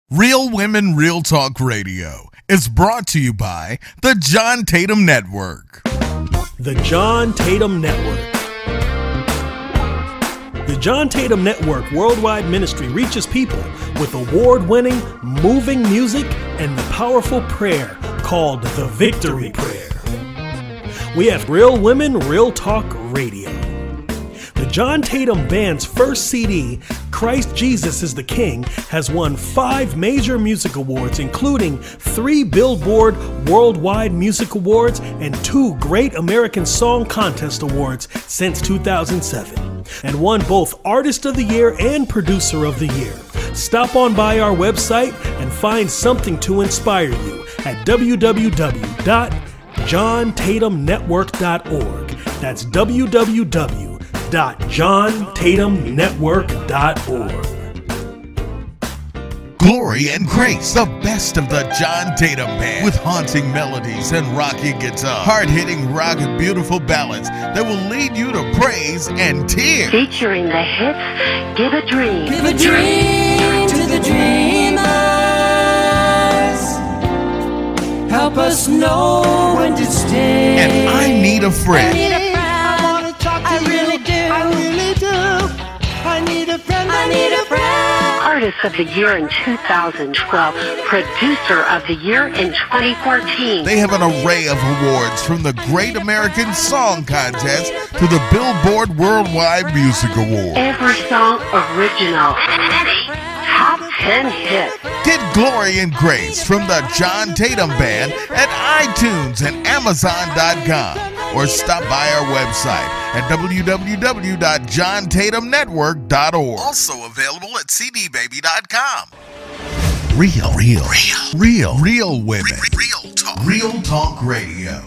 Real Women, Real Talk Radio is brought to you by the John Tatum Network. The John Tatum Network. The John Tatum Network worldwide ministry reaches people with award-winning, moving music and the powerful prayer called the Victory Prayer. We have Real Women, Real Talk Radio. The John Tatum Band's first CD, Christ Jesus is the King, has won 5 major music awards, including 3 Billboard Worldwide Music Awards and 2 Great American Song Contest Awards since 2007, and won both Artist of the Year and Producer of the Year. Stop on by our website and find something to inspire you at www.johntatumnetwork.org. That's www.johntatumnetwork.org. Glory and Grace, the best of the John Tatum Band, with haunting melodies and rocking guitar, hard-hitting rock and beautiful ballads that will lead you to praise and tears. Featuring the hits, Give a Dream. Give a dream to the dreamers. Help us know when to stay. And I Need a Friend. I need a friend. I want to talk to you. Really do. I really do. I need a friend. I need a friend. Artist of the Year in 2012, Producer of the Year in 2014. They have an array of awards, from the Great American Song Contest to the Billboard Worldwide Music Award. Every song original. Many top 10 hits. Get Glory and Grace from the John Tatum Band at iTunes and Amazon.com, or stop by our website at www.johntatumnetwork.org. Also available at cdbaby.com. Real women. Real Talk Radio.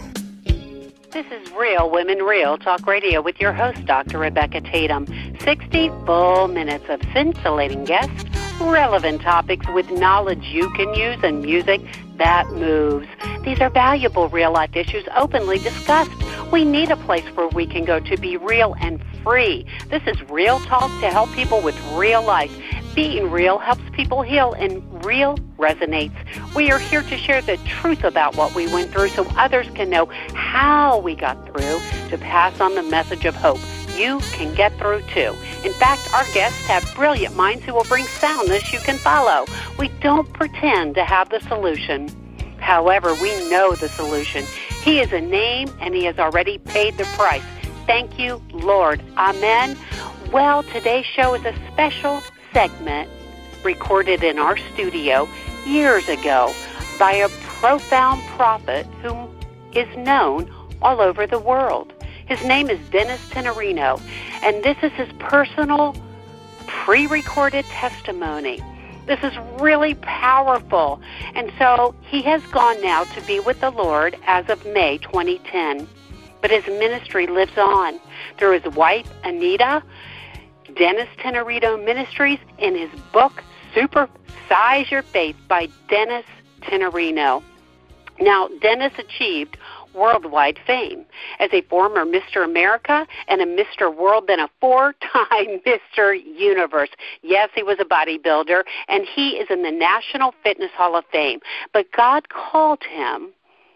This is Real Women, Real Talk Radio with your host, Dr. Rebecca Tatum. 60 full minutes of scintillating guests, relevant topics with knowledge you can use, and music that moves. These are valuable real-life issues openly discussed. We need a place where we can go to be real and free. This is Real Talk to help people with real life. Being real helps people heal, and real resonates. We are here to share the truth about what we went through so others can know how we got through, to pass on the message of hope. You can get through too. In fact, our guests have brilliant minds who will bring soundness you can follow. We don't pretend to have the solution. However, we know the solution. He is a name, and he has already paid the price. Thank you, Lord. Amen. Well, today's show is a special segment recorded in our studio years ago by a profound prophet who is known all over the world. His name is Dennis Tinerino, and this is his personal pre-recorded testimony. This is really powerful. And so he has gone now to be with the Lord as of May 2010. But his ministry lives on through his wife, Anita, Dennis Tinerino Ministries, in his book, Supersize Your Faith by Dennis Tinerino. Now, Dennis achieved worldwide fame as a former Mr. America and a Mr. World, then a 4-time Mr. Universe. Yes, he was a bodybuilder, and he is in the National Fitness Hall of Fame. But God called him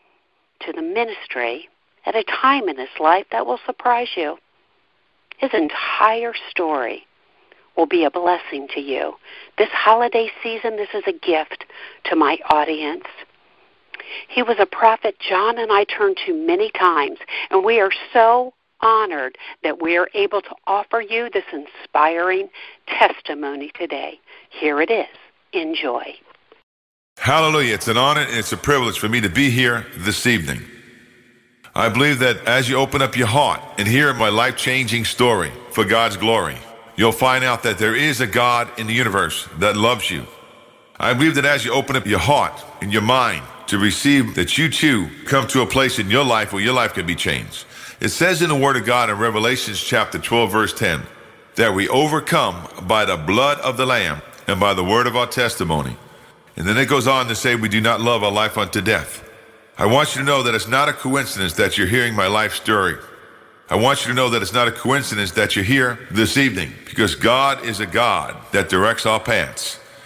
to the ministry at a time in his life that will surprise you. His entire story will be a blessing to you. This holiday season, this is a gift to my audience. He was a prophet John and I turned to many times, and we are so honored that we are able to offer you this inspiring testimony today. Here it is. Enjoy. Hallelujah. It's an honor and it's a privilege for me to be here this evening. I believe that as you open up your heart and hear my life-changing story for God's glory, you'll find out that there is a God in the universe that loves you. I believe that as you open up your heart and your mind to receive, that you too come to a place in your life where your life can be changed. It says in the Word of God in Revelation chapter 12, verse 10, that we overcome by the blood of the Lamb and by the word of our testimony. And then it goes on to say we do not love our life unto death. I want you to know that it's not a coincidence that you're hearing my life story. I want you to know that it's not a coincidence that you're here this evening, because God is a God that directs our paths.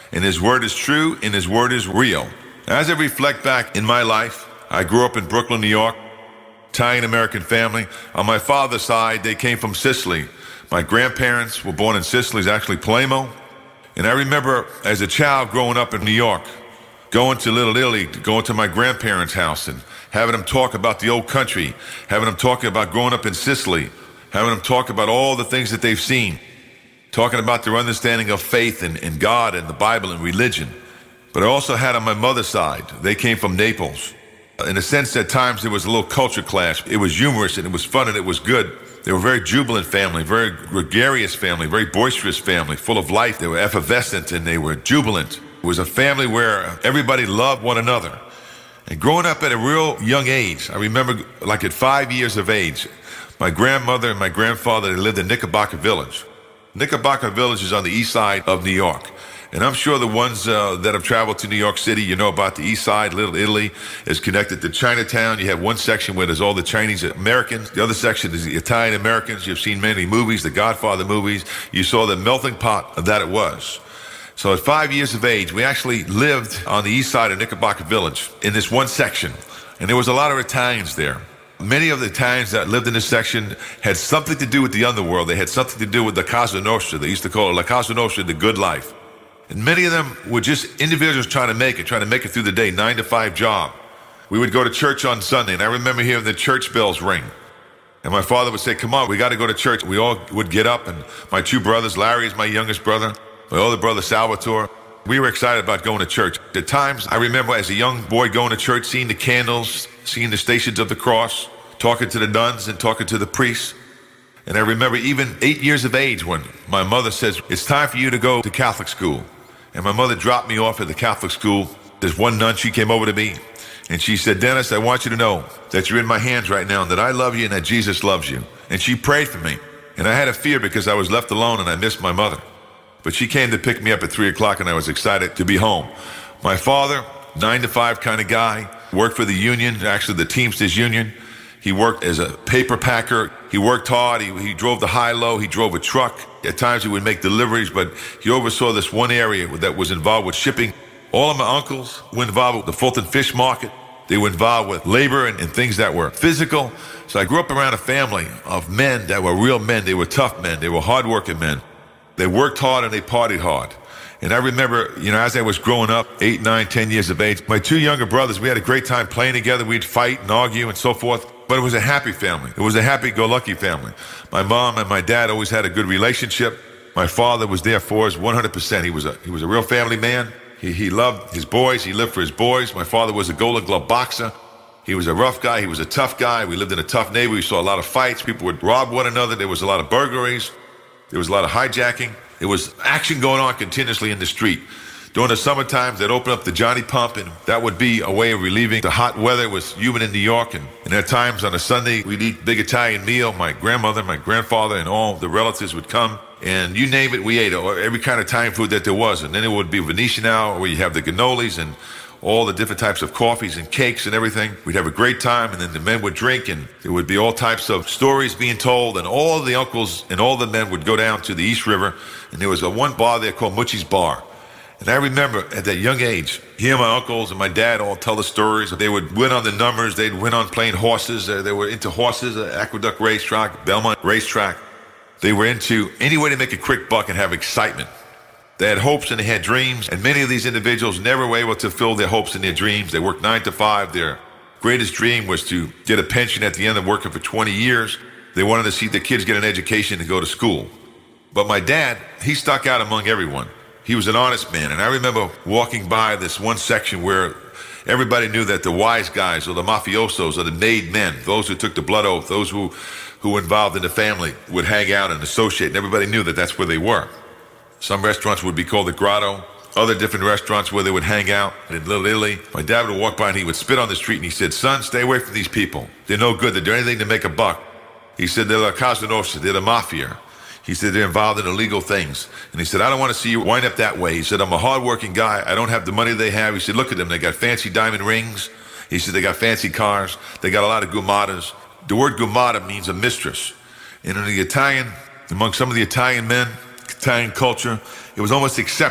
And his word is true, and his word is real. As I reflect back in my life, I grew up in Brooklyn, New York, Italian-American family. On my father's side, they came from Sicily. My grandparents were born in Sicily, actually Palermo. And I remember as a child growing up in New York, going to Little Italy, going to my grandparents' house and having them talk about the old country, having them talk about growing up in Sicily, having them talk about all the things that they've seen, talking about their understanding of faith and God and the Bible and religion. But I also had on my mother's side, they came from Naples. In a sense, at times there was a little culture clash. It was humorous and it was fun and it was good. They were a very jubilant family, very gregarious family, very boisterous family, full of life. They were effervescent and they were jubilant. It was a family where everybody loved one another. And growing up at a real young age, I remember like at 5 years of age, my grandmother and my grandfather, they lived in Knickerbocker Village. Knickerbocker Village is on the east side of New York. And I'm sure the ones that have traveled to New York City, you know about the east side. Little Italy is connected to Chinatown. You have one section where there's all the Chinese Americans. The other section is the Italian Americans. You've seen many movies, the Godfather movies. You saw the melting pot that it was. So at 5 years of age, we actually lived on the east side of Knickerbocker Village in this one section. And there was a lot of Italians there. Many of the Italians that lived in this section had something to do with the underworld. They had something to do with the Casa Nostra. They used to call it La Casa Nostra, the good life. And many of them were just individuals trying to make it through the day, 9-to-5 job. We would go to church on Sunday, and I remember hearing the church bells ring. And my father would say, come on, we got to go to church. We all would get up, and my two brothers, Larry is my youngest brother, my older brother, Salvatore, we were excited about going to church. At times, I remember as a young boy going to church, seeing the candles, seeing the Stations of the Cross, talking to the nuns and talking to the priests. And I remember even 8 years of age when my mother says, it's time for you to go to Catholic school. And my mother dropped me off at the Catholic school. There's one nun, she came over to me and she said, Dennis, I want you to know that you're in my hands right now and that I love you and that Jesus loves you. And she prayed for me. And I had a fear because I was left alone and I missed my mother. But she came to pick me up at 3 o'clock and I was excited to be home. My father, 9-to-5 kind of guy, worked for the union, actually the Teamsters Union. He worked as a paper packer. He worked hard. He drove the high-low. He drove a truck. At times he would make deliveries, but he oversaw this one area that was involved with shipping. All of my uncles were involved with the Fulton Fish Market. They were involved with labor and things that were physical. So I grew up around a family of men that were real men. They were tough men. They were hard-working men. They worked hard and they partied hard. And I remember, as I was growing up, 8, 9, 10 years of age, my two younger brothers, we had a great time playing together. We'd fight and argue and so forth. But it was a happy family. It was a happy-go-lucky family. My mom and my dad always had a good relationship. My father was there for us 100%. He was a real family man. He loved his boys. He lived for his boys. My father was a Golden Glove boxer. He was a rough guy. He was a tough guy. We lived in a tough neighborhood. We saw a lot of fights. People would rob one another. There was a lot of burglaries. There was a lot of hijacking. There was action going on continuously in the street. During the summer times, they'd open up the Johnny Pump, and that would be a way of relieving the hot weather. It was humid in New York, and at times on a Sunday, we'd eat big Italian meal. My grandmother, my grandfather, and all the relatives would come, and you name it, we ate every kind of Italian food that there was. And then it would be Venetian hour, where you have the cannolis and all the different types of coffees and cakes and everything. We'd have a great time, and then the men would drink, and there would be all types of stories being told, and all the uncles and all the men would go down to the East River, and there was one bar there called Mucci's Bar. And I remember at that young age, hearing my uncles and my dad all tell the stories. They would win on the numbers. They'd win on playing horses. They were into horses, Aqueduct Racetrack, Belmont Racetrack. They were into any way to make a quick buck and have excitement. They had hopes and they had dreams. And many of these individuals never were able to fulfill their hopes and their dreams. They worked 9-to-5. Their greatest dream was to get a pension at the end of working for 20 years. They wanted to see their kids get an education and go to school. But my dad, he stuck out among everyone. He was an honest man, and I remember walking by this one section where everybody knew that the wise guys or the mafiosos or the made men, those who took the blood oath, those who were involved in the family would hang out and associate, and everybody knew that that's where they were. Some restaurants would be called the Grotto, other different restaurants where they would hang out. And in Little Italy, my dad would walk by and he would spit on the street and he said, son, stay away from these people. They're no good. They do anything to make a buck. He said, they're La Casa Nostra, they're the mafia. He said, they're involved in illegal things. And he said, I don't want to see you wind up that way. He said, I'm a hardworking guy. I don't have the money they have. He said, look at them. They got fancy diamond rings. He said, they got fancy cars. They got a lot of gumadas. The word gumada means a mistress. And in the Italian, among some of the Italian men, Italian culture, it was almost accepted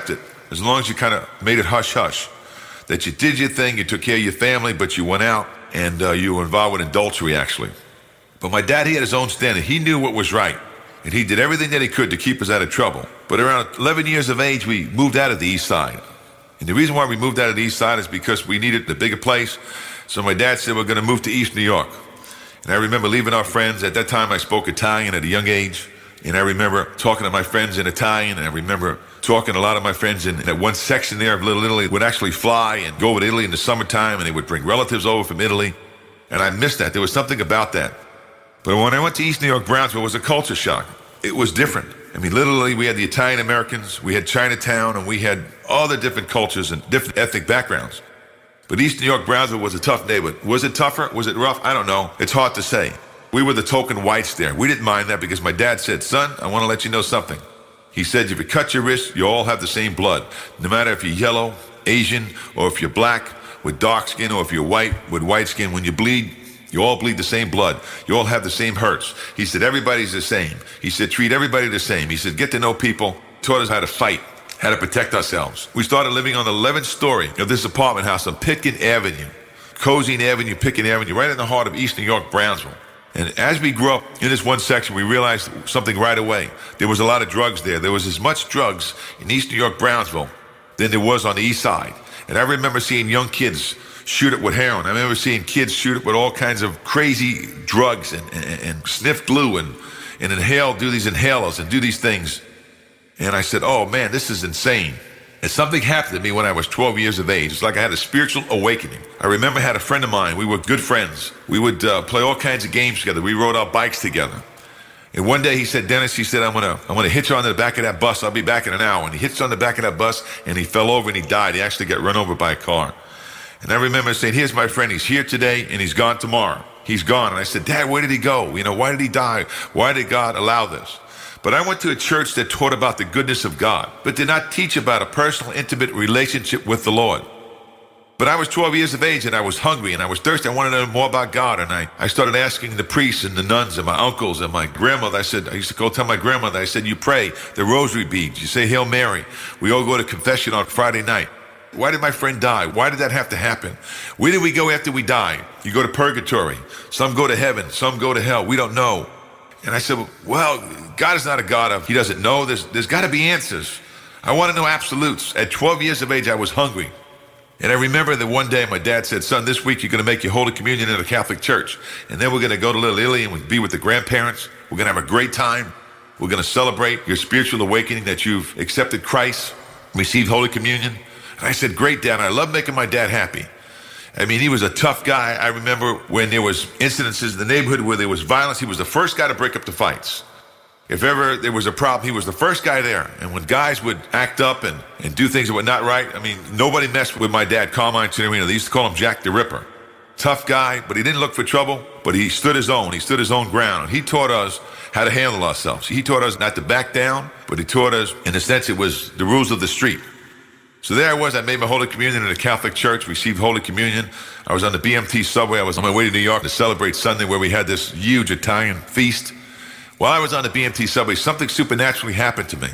as long as you kind of made it hush-hush, that you did your thing, you took care of your family, but you went out and you were involved with adultery, actually. But my dad, he had his own standard. He knew what was right, and he did everything that he could to keep us out of trouble. But around 11 years of age, we moved out of the East Side. And the reason why we moved out of the East Side is because we needed a bigger place. So my dad said, we're going to move to East New York. And I remember leaving our friends. At that time, I spoke Italian at a young age. And I remember talking to my friends in Italian. And I remember talking to a lot of my friends in that one section there of Little Italy would actually fly and go over to Italy in the summertime. And they would bring relatives over from Italy. And I missed that. There was something about that. But when I went to East New York, Brownsville, it was a culture shock. It was different. I mean, literally, we had the Italian Americans, we had Chinatown, and we had all the different cultures and different ethnic backgrounds. But East New York, Brownsville was a tough neighborhood. Was it tougher? Was it rough? I don't know. It's hard to say. We were the token whites there. We didn't mind that because my dad said, son, I want to let you know something. He said, if you cut your wrist, you all have the same blood. No matter if you're yellow, Asian, or if you're black with dark skin, or if you're white with white skin, when you bleed, you all bleed the same blood. You all have the same hurts. He said, everybody's the same. He said, treat everybody the same. He said, get to know people. Taught us how to fight, how to protect ourselves. We started living on the 11th story of this apartment house on Pitkin Avenue, Cozine Avenue, Pitkin Avenue, right in the heart of East New York, Brownsville. And as we grew up in this one section, we realized something right away. There was a lot of drugs there. There was as much drugs in East New York, Brownsville than there was on the East Side. And I remember seeing young kids shoot it with heroin. I remember seeing kids shoot it with all kinds of crazy drugs and sniff glue and inhale, do these inhalers and do these things. And I said, oh man, this is insane. And something happened to me when I was 12 years of age. It's like I had a spiritual awakening. I remember I had a friend of mine. We were good friends. We would play all kinds of games together. We rode our bikes together. And one day he said, Dennis, he said, I'm gonna hitch on to the back of that bus. I'll be back in an hour. And he hitched on the back of that bus and he fell over and he died. He actually got run over by a car. And I remember saying, here's my friend. He's here today and he's gone tomorrow. He's gone. And I said, Dad, where did he go? You know, why did he die? Why did God allow this? But I went to a church that taught about the goodness of God, but did not teach about a personal, intimate relationship with the Lord. But I was 12 years of age and I was hungry and I was thirsty. I wanted to know more about God. And I started asking the priests and the nuns and my uncles and my grandmother. I used to go tell my grandmother, I said, you pray the rosary beads. You say Hail Mary. We all go to confession on Friday night. Why did my friend die? Why did that have to happen? Where did we go after we died? You go to purgatory. Some go to heaven. Some go to hell. We don't know. And I said, well, God is not a God of, he doesn't know. There's got to be answers. I want to know absolutes. At 12 years of age, I was hungry. And I remember that one day my dad said, son, this week you're going to make your Holy Communion in a Catholic church. And then we're going to go to Little Italy and we'll be with the grandparents. We're going to have a great time. We're going to celebrate your spiritual awakening that you've accepted Christ, received Holy Communion. And I said, great, Dad. I love making my dad happy. I mean, he was a tough guy. I remember when there was incidences in the neighborhood where there was violence, he was the first guy to break up the fights. If ever there was a problem, he was the first guy there. And when guys would act up and do things that were not right, I mean, nobody messed with my dad, Tinerino. They used to call him Jack the Ripper. Tough guy, but he didn't look for trouble, but he stood his own. He stood his own ground. And he taught us how to handle ourselves. He taught us not to back down, but he taught us, in a sense, it was the rules of the street. So there I was. I made my Holy Communion in a Catholic church, received Holy Communion. I was on the BMT subway. I was on my way to New York to celebrate Sunday where we had this huge Italian feast. While I was on the BMT subway, something supernaturally happened to me.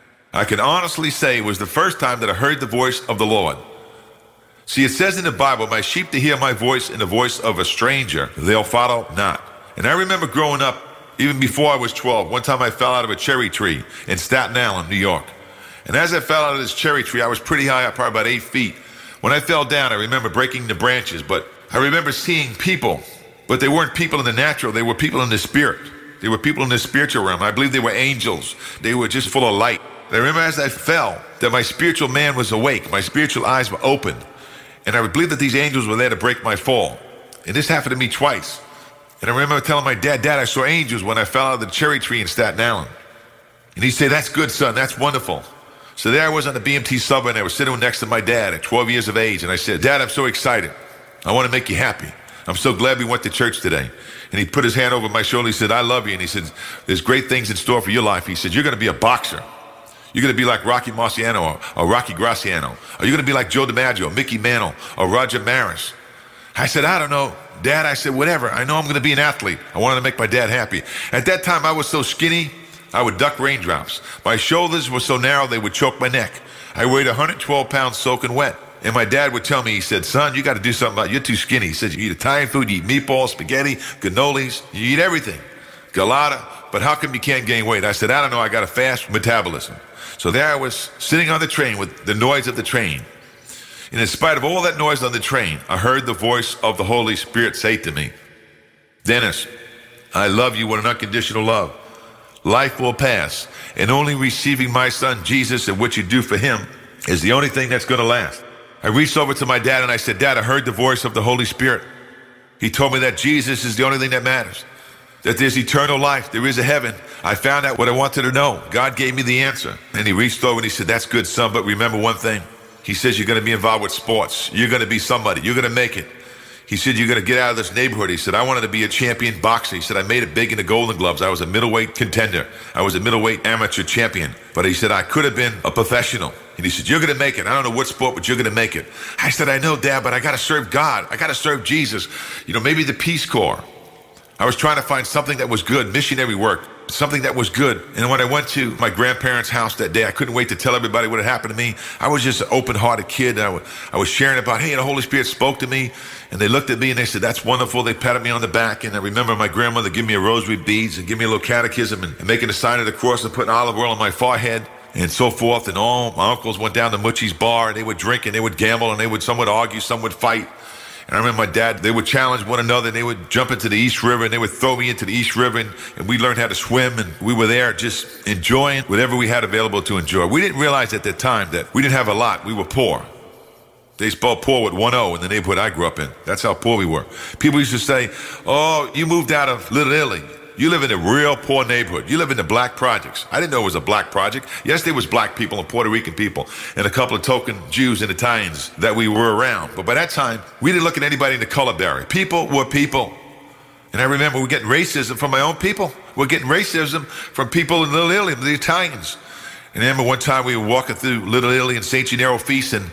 I can honestly say it was the first time that I heard the voice of the Lord. See, it says in the Bible, my sheep to hear my voice and the voice of a stranger, they'll follow not. And I remember growing up, even before I was 12, one time I fell out of a cherry tree in Staten Island, New York. And as I fell out of this cherry tree, I was pretty high up, probably about 8 feet. When I fell down, I remember breaking the branches, but I remember seeing people, but they weren't people in the natural, they were people in the spirit. They were people in the spiritual realm. I believe they were angels. They were just full of light. I remember as I fell, that my spiritual man was awake. My spiritual eyes were open. And I believe that these angels were there to break my fall. And this happened to me twice. And I remember telling my dad, Dad, I saw angels when I fell out of the cherry tree in Staten Island. And he'd say, that's good, son, that's wonderful. So there I was on the BMT subway, and I was sitting next to my dad at 12 years of age. And I said, Dad, I'm so excited. I want to make you happy. I'm so glad we went to church today. And he put his hand over my shoulder. He said, I love you. And he said, there's great things in store for your life. He said, you're going to be a boxer. You're going to be like Rocky Marciano or Rocky Graciano. Or you're going to be like Joe DiMaggio, Mickey Mantle, or Roger Maris. I said, I don't know, Dad. I said, whatever. I know I'm going to be an athlete. I wanted to make my dad happy. At that time, I was so skinny, I would duck raindrops. My shoulders were so narrow, they would choke my neck. I weighed 112 pounds soaking wet. And my dad would tell me, he said, son, you got to do something about it. You're too skinny. He said, you eat Italian food, you eat meatballs, spaghetti, cannolis, you eat everything. Galata, but how come you can't gain weight? I said, I don't know, I got a fast metabolism. So there I was sitting on the train with the noise of the train. And in spite of all that noise on the train, I heard the voice of the Holy Spirit say to me, Dennis, I love you with an unconditional love. Life will pass, and only receiving my son Jesus and what you do for him is the only thing that's going to last. I reached over to my dad and I said, Dad, I heard the voice of the Holy Spirit. He told me that Jesus is the only thing that matters, that there's eternal life, there is a heaven. I found out what I wanted to know. God gave me the answer. And he reached over and he said, that's good, son, but remember one thing. He says, you're going to be involved with sports. You're going to be somebody. You're going to make it. He said, you're going to get out of this neighborhood. He said, I wanted to be a champion boxer. He said, I made it big in the Golden Gloves. I was a middleweight contender. I was a middleweight amateur champion. But he said, I could have been a professional. And he said, you're going to make it. I don't know what sport, but you're going to make it. I said, I know, Dad, but I got to serve God. I got to serve Jesus. You know, maybe the Peace Corps. I was trying to find something that was good, missionary work, something that was good. And when I went to my grandparents' house that day, I couldn't wait to tell everybody what had happened to me. I was just an open-hearted kid. I was sharing about, hey, the Holy Spirit spoke to me. And they looked at me and they said, that's wonderful. They patted me on the back. And I remember my grandmother giving me a rosary beads and giving me a little catechism and making a sign of the cross and putting olive oil on my forehead and so forth. And all my uncles went down to Mucci's bar and they would drink and they would gamble and some would argue, some would fight. And I remember my dad, they would challenge one another. They would jump into the East River and they would throw me into the East River and we learned how to swim and we were there just enjoying whatever we had available to enjoy. We didn't realize at that time that we didn't have a lot. We were poor. They spelled poor with one O in the neighborhood I grew up in. That's how poor we were. People used to say, oh, you moved out of Little Italy. You live in a real poor neighborhood. You live in the black projects. I didn't know it was a black project. Yes, there was black people and Puerto Rican people and a couple of token Jews and Italians that we were around. But by that time, we didn't look at anybody in the color barrier. People were people. And I remember we're getting racism from my own people. We're getting racism from people in Little Italy, the Italians. And I remember one time we were walking through Little Italy and St. Gennaro Feast and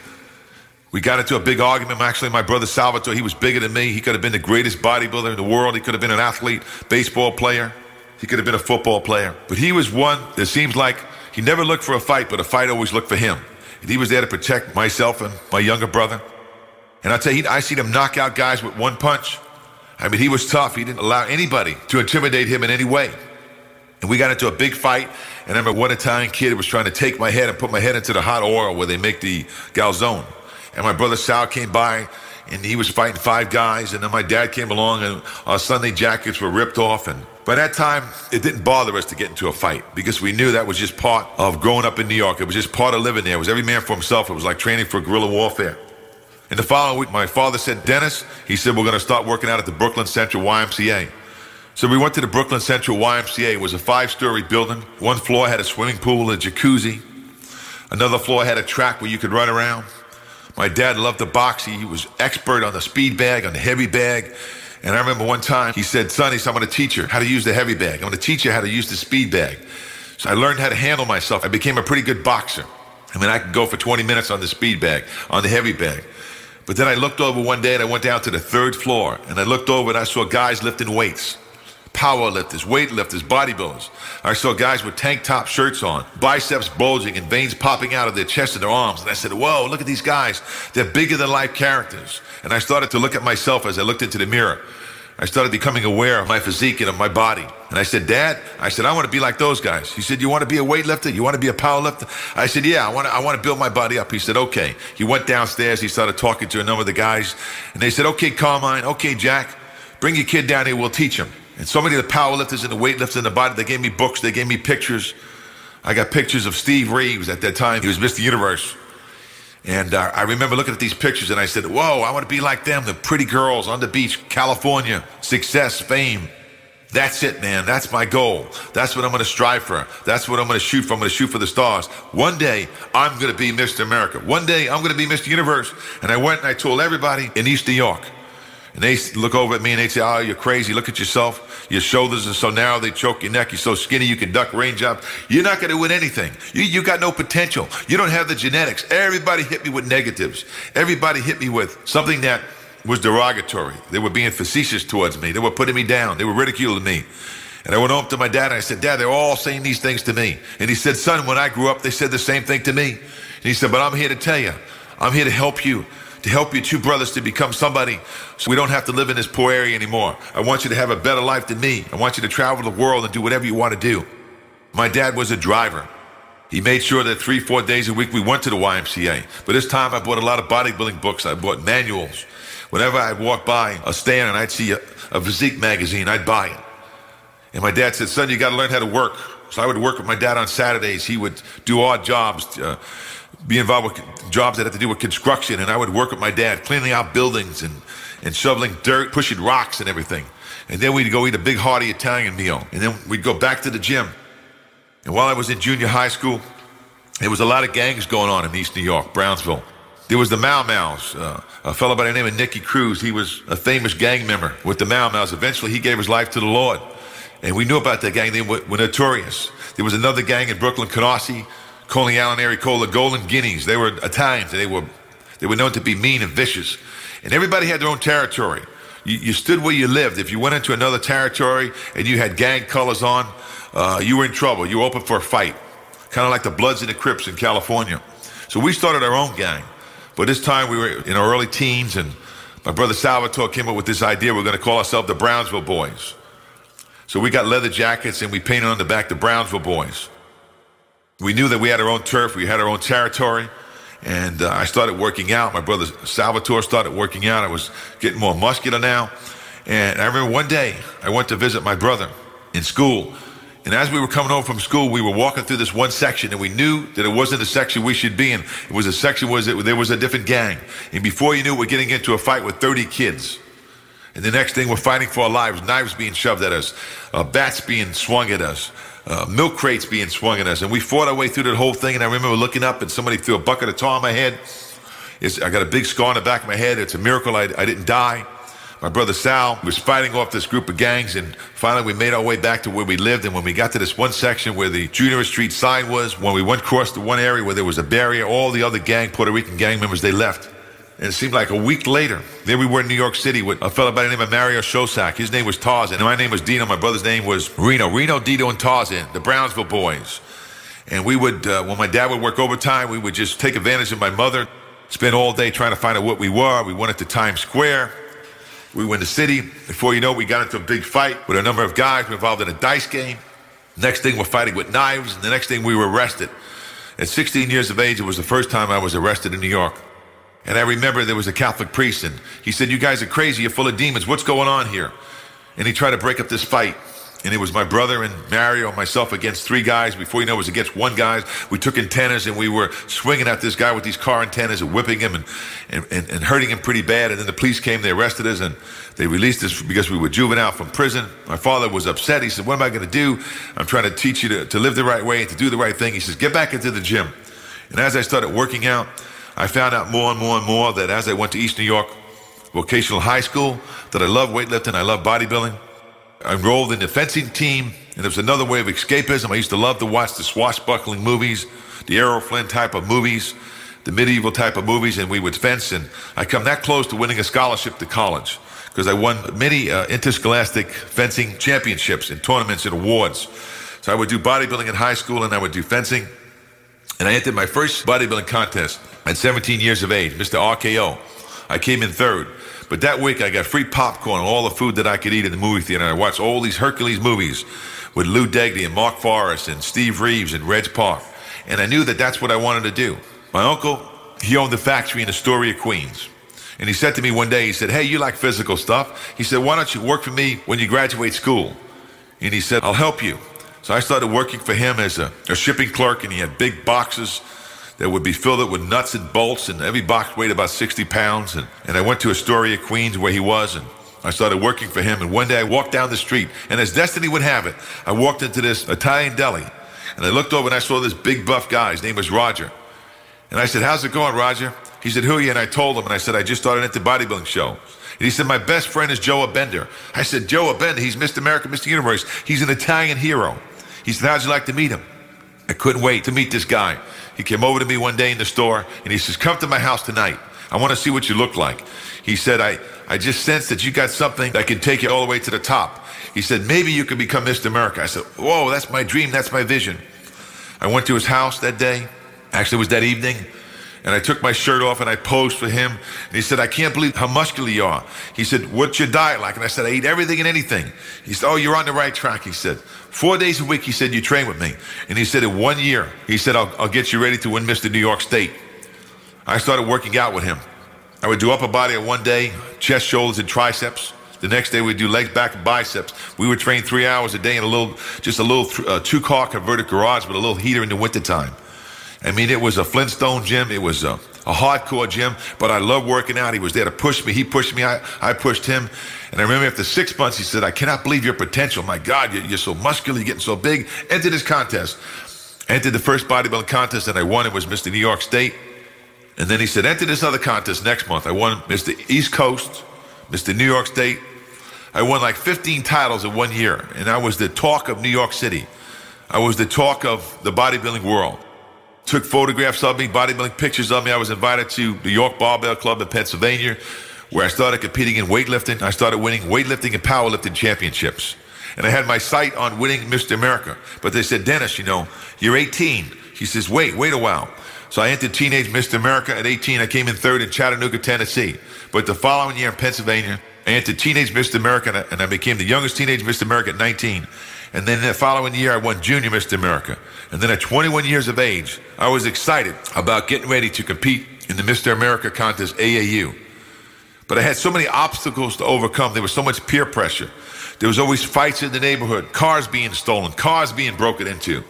we got into a big argument. Actually, my brother Salvatore, he was bigger than me. He could have been the greatest bodybuilder in the world. He could have been an athlete, baseball player. He could have been a football player. But he was one that seems like he never looked for a fight, but a fight always looked for him. And he was there to protect myself and my younger brother. And I'll tell you, I seen him knock out guys with one punch. I mean, he was tough. He didn't allow anybody to intimidate him in any way. And we got into a big fight. And I remember one Italian kid was trying to take my head and put my head into the hot oil where they make the calzone. And my brother Sal came by, and he was fighting 5 guys. And then my dad came along, and our Sunday jackets were ripped off. And by that time, it didn't bother us to get into a fight because we knew that was just part of growing up in New York. It was just part of living there. It was every man for himself. It was like training for guerrilla warfare. And the following week, my father said, Dennis, he said, we're going to start working out at the Brooklyn Central YMCA. So we went to the Brooklyn Central YMCA. It was a 5-story building. One floor had a swimming pool, a jacuzzi. Another floor had a track where you could run around. My dad loved to box. He was expert on the speed bag, on the heavy bag. And I remember one time he said, son, I'm going to teach you how to use the heavy bag. I'm going to teach you how to use the speed bag. So I learned how to handle myself. I became a pretty good boxer. I mean, I could go for 20 minutes on the speed bag, on the heavy bag. But then I looked over one day and I went down to the 3rd floor. And I looked over and I saw guys lifting weights. Power lifters, weight lifters, bodybuilders. I saw guys with tank top shirts on, biceps bulging and veins popping out of their chest and their arms. And I said, whoa, look at these guys. They're bigger than life characters. And I started to look at myself as I looked into the mirror. I started becoming aware of my physique and of my body. And I said, Dad, I said, I want to be like those guys. He said, you want to be a weightlifter? You want to be a power lifter? I said, yeah, I want to build my body up. He said, okay. He went downstairs. He started talking to a number of the guys. And they said, okay, Carmine, okay, Jack, bring your kid down here. We'll teach him. And so many of the power lifters and the weightlifters in the body, they gave me books, they gave me pictures. I got pictures of Steve Reeves at that time. He was Mr. Universe. And I remember looking at these pictures and I said, whoa, I want to be like them, the pretty girls on the beach, California, success, fame. That's it, man. That's my goal. That's what I'm going to strive for. That's what I'm going to shoot for. I'm going to shoot for the stars. One day, I'm going to be Mr. America. One day, I'm going to be Mr. Universe. And I went and I told everybody in East New York. And they look over at me and they say, oh, you're crazy. Look at yourself. Your shoulders are so narrow, they choke your neck. You're so skinny, you can duck raindrops. You're not going to win anything. You got no potential. You don't have the genetics. Everybody hit me with negatives. Everybody hit me with something that was derogatory. They were being facetious towards me. They were putting me down. They were ridiculing me. And I went home to my dad and I said, Dad, they're all saying these things to me. And he said, son, when I grew up, they said the same thing to me. And he said, but I'm here to tell you, I'm here to help you two brothers to become somebody so we don't have to live in this poor area anymore. I want you to have a better life than me. I want you to travel the world and do whatever you want to do. My dad was a driver. He made sure that 3-4 days a week we went to the YMCA. But this time I bought a lot of bodybuilding books. I bought manuals. Whenever I'd walk by a stand and I'd see a physique magazine, I'd buy it. And my dad said, son, you got to learn how to work. So I would work with my dad on Saturdays. He would do odd jobs, be involved with jobs that had to do with construction. And I would work with my dad, cleaning out buildings and shoveling dirt, pushing rocks and everything. And then we'd go eat a big hearty Italian meal. And then we'd go back to the gym. And while I was in junior high school, there was a lot of gangs going on in East New York, Brownsville. There was the Mau Mau's, a fellow by the name of Nicky Cruz. He was a famous gang member with the Mau Mau's. Eventually, he gave his life to the Lord. And we knew about that gang. They were notorious. There was another gang in Brooklyn, Canarsie, Coney Island area called the Golden Guineas. They were Italians, and they were known to be mean and vicious. And everybody had their own territory. You stood where you lived. If you went into another territory and you had gang colors on, you were in trouble. You were open for a fight. Kind of like the Bloods and the Crips in California. So we started our own gang. But this time we were in our early teens, and my brother Salvatore came up with this idea. We're going to call ourselves the Brownsville Boys. So we got leather jackets, and we painted on the back the Brownsville Boys. We knew that we had our own turf. We had our own territory. And I started working out. My brother Salvatore started working out. I was getting more muscular now. And I remember one day I went to visit my brother in school. And as we were coming home from school, we were walking through this one section, and we knew that it wasn't the section we should be in. It was a section there was a different gang. And before you knew it, we're getting into a fight with 30 kids. And the next thing, we're fighting for our lives, knives being shoved at us, bats being swung at us, milk crates being swung at us. And we fought our way through that whole thing. And I remember looking up, and somebody threw a bucket of tar on my head. I got a big scar on the back of my head. It's a miracle I didn't die. My brother Sal was fighting off this group of gangs, and finally we made our way back to where we lived. And when we got to this one section where the Junior Street sign was, when we went across to one area where there was a barrier, all the other Puerto Rican gang members, they left. And it seemed like a week later, there we were in New York City with a fellow by the name of Mario Shosak. His name was Tarzan, and my name was Dino. My brother's name was Reno, Dito, and Tarzan, the Brownsville Boys. And we would, when my dad would work overtime, we would just take advantage of my mother, spend all day trying to find out what we were. We went into Times Square. We were in the city. Before you know it, we got into a big fight with a number of guys. We were involved in a dice game. Next thing, we're fighting with knives. And the next thing, we were arrested. At 16 years of age, it was the first time I was arrested in New York. And I remember there was a Catholic priest, and he said, you guys are crazy. You're full of demons. What's going on here? And he tried to break up this fight. And it was my brother and Mario and myself against 3 guys. Before you know it was against 1 guy. We took antennas, and we were swinging at this guy with these car antennas and whipping him and hurting him pretty bad. And then the police came, they arrested us, and they released us because we were juvenile from prison. My father was upset. He said, what am I going to do? I'm trying to teach you to live the right way and to do the right thing. He says, get back into the gym. And as I started working out, I found out more and more and more that as I went to East New York Vocational High School, that I love weightlifting, I love bodybuilding. I enrolled in the fencing team, and there was another way of escapism. I used to love to watch the swashbuckling movies, the Errol Flynn type of movies, the medieval type of movies, and we would fence. And I come that close to winning a scholarship to college because I won many interscholastic fencing championships and tournaments and awards. So I would do bodybuilding in high school, and I would do fencing. And I entered my first bodybuilding contest at 17 years of age, Mr. RKO. I came in 3rd. But that week, I got free popcorn and all the food that I could eat in the movie theater. And I watched all these Hercules movies with Lou Degdy and Mark Forrest and Steve Reeves and Reg Park. And I knew that that's what I wanted to do. My uncle, he owned the factory in Astoria, Queens. And he said to me one day, he said, hey, you like physical stuff? He said, why don't you work for me when you graduate school? And he said, I'll help you. So I started working for him as a shipping clerk, and he had big boxes that would be filled up with nuts and bolts, and every box weighed about 60 pounds. And I went to Astoria, Queens, where he was, and I started working for him. And one day I walked down the street, and as destiny would have it, I walked into this Italian deli, and I looked over and I saw this big buff guy. His name was Roger. And I said, how's it going, Roger? He said, who are you? And I told him, and I said, I just started at the bodybuilding show. And he said, my best friend is Joe Abender. I said, Joe Abender, he's Mr. America, Mr. Universe. He's an Italian hero. He said, how'd you like to meet him? I couldn't wait to meet this guy. He came over to me one day in the store, and he says, come to my house tonight. I want to see what you look like. He said, I just sense that you got something that can take you all the way to the top. He said, maybe you could become Mr. America. I said, whoa, that's my dream. That's my vision. I went to his house that day, Actually, it was that evening, and I took my shirt off and I posed for him. And he said, I can't believe how muscular you are. He said, what's your diet like? And I said, I eat everything and anything. He said, oh, you're on the right track. He said, 4 days a week, he said, you train with me. And he said, in 1 year, he said, I'll get you ready to win Mr. New York State. I started working out with him. I would do upper body on one day, chest, shoulders, and triceps. The next day we'd do legs, back, and biceps. We would train 3 hours a day in a little 2-car converted garage with a little heater in the wintertime. I mean, it was a Flintstone gym. It was a hardcore gym, but I loved working out. He was there to push me. He pushed me. I pushed him. And I remember after 6 months, he said, I cannot believe your potential. My God, you're so muscular. You're getting so big. Entered this contest. Entered the first bodybuilding contest, and I won. It was Mr. New York State. And then he said, enter this other contest next month. I won Mr. East Coast, Mr. New York State. I won like 15 titles in 1 year. And I was the talk of New York City. I was the talk of the bodybuilding world. Took photographs of me, bodybuilding pictures of me. I was invited to the York Barbell Club in Pennsylvania, where I started competing in weightlifting. I started winning weightlifting and powerlifting championships. And I had my sight on winning Mr. America. But they said, Dennis, you're 18. He says, wait a while. So I entered Teenage Mr. America at 18. I came in third in Chattanooga, Tennessee. But the following year in Pennsylvania, I entered Teenage Mr. America, and I became the youngest Teenage Mr. America at 19. And then the following year, I won Junior Mr. America. And then at 21 years of age, I was excited about getting ready to compete in the Mr. America contest, AAU. But I had so many obstacles to overcome. There was so much peer pressure. There was always fights in the neighborhood, cars being stolen, cars being broken into.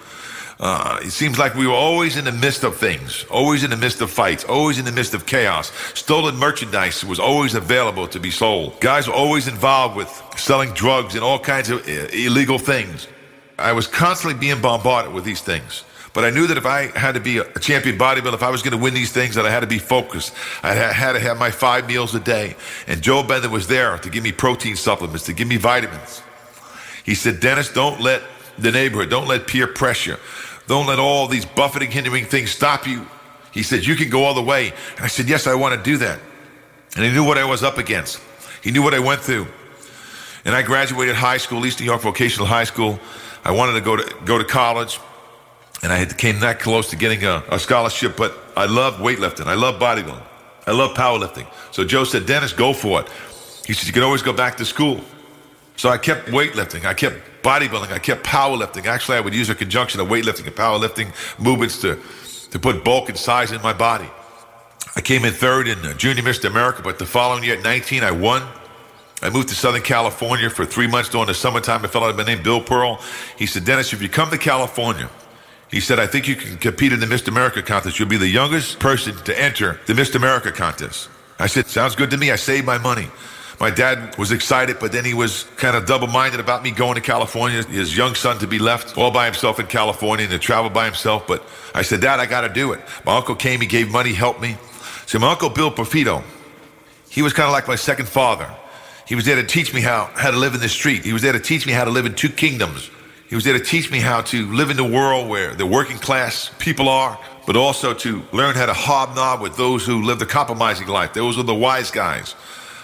It seems like we were always in the midst of things, always in the midst of fights, always in the midst of chaos. Stolen merchandise was always available to be sold. Guys were always involved with selling drugs and all kinds of illegal things. I was constantly being bombarded with these things. But I knew that if I had to be a champion bodybuilder, if I was going to win these things, that I had to be focused. I had to have my 5 meals a day. And Joe Bender was there to give me protein supplements, to give me vitamins. He said, Dennis, don't let the neighborhood, don't let peer pressure, don't let all these buffeting, hindering things stop you. He said, you can go all the way. And I said, yes, I want to do that. And he knew what I was up against. He knew what I went through. And I graduated high school, East New York Vocational High School. I wanted to go to college. And I came that close to getting a scholarship, but I love weightlifting. I love bodybuilding. I love powerlifting. So Joe said, Dennis, go for it. He said, you can always go back to school. So I kept weightlifting. I kept bodybuilding. I kept powerlifting. Actually, I would use a conjunction of weightlifting and powerlifting movements to put bulk and size in my body. I came in third in Junior Mr. America, but the following year at 19, I won. I moved to Southern California for 3 months during the summertime. A fellow named Bill Pearl. He said, Dennis, if you come to California, he said, I think you can compete in the Mr. America contest. You'll be the youngest person to enter the Mr. America contest. I said, sounds good to me. I saved my money. My dad was excited, but then he was kind of double-minded about me going to California, his young son to be left all by himself in California and to travel by himself. But I said, Dad, I got to do it. My uncle came, he gave money, helped me. So my uncle Bill Perfito, he was kind of like my second father. He was there to teach me how to live in the street. He was there to teach me how to live in 2 kingdoms. He was there to teach me how to live in the world where the working class people are, but also to learn how to hobnob with those who live the compromising life. Those were the wise guys.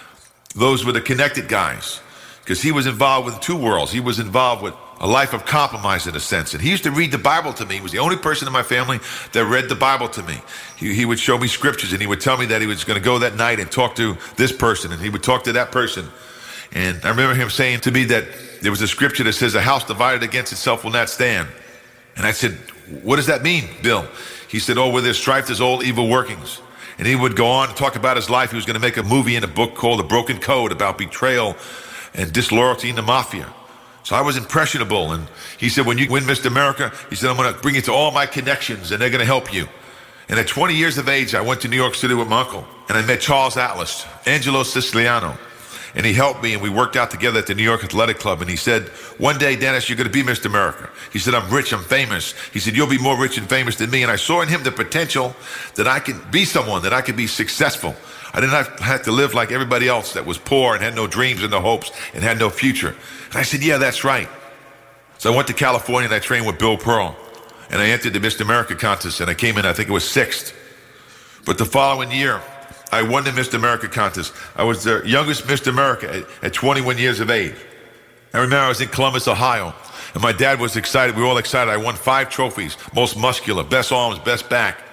Those were the connected guys. Because he was involved with 2 worlds. He was involved with a life of compromise in a sense. And he used to read the Bible to me. He was the only person in my family that read the Bible to me. He would show me scriptures and he would tell me that he was going to go that night and talk to this person and he would talk to that person. And I remember him saying to me that there was a scripture that says, a house divided against itself will not stand. And I said, what does that mean, Bill? He said, where there's strife, there's all evil workings. And he would go on to talk about his life. He was going to make a movie in a book called The Broken Code about betrayal and disloyalty in the mafia. So I was impressionable. And he said, when you win Mr. America, he said, I'm going to bring you to all my connections and they're going to help you. And at 20 years of age, I went to New York City with my uncle and I met Charles Atlas, Angelo Siciliano. And he helped me and we worked out together at the New York Athletic Club. And he said, one day, Dennis, you're going to be Mr. America. He said, I'm rich, I'm famous. He said, you'll be more rich and famous than me. And I saw in him the potential that I could be someone, that I could be successful. I didn't have to live like everybody else that was poor and had no dreams and no hopes and had no future. And I said, yeah, that's right. So I went to California and I trained with Bill Pearl. And I entered the Mr. America contest and I came in, I think it was 6th. But the following year, I won the Mr. America contest. I was the youngest Mr. America at 21 years of age. I remember I was in Columbus, Ohio, and my dad was excited. We were all excited. I won 5 trophies, most muscular, best arms, best back.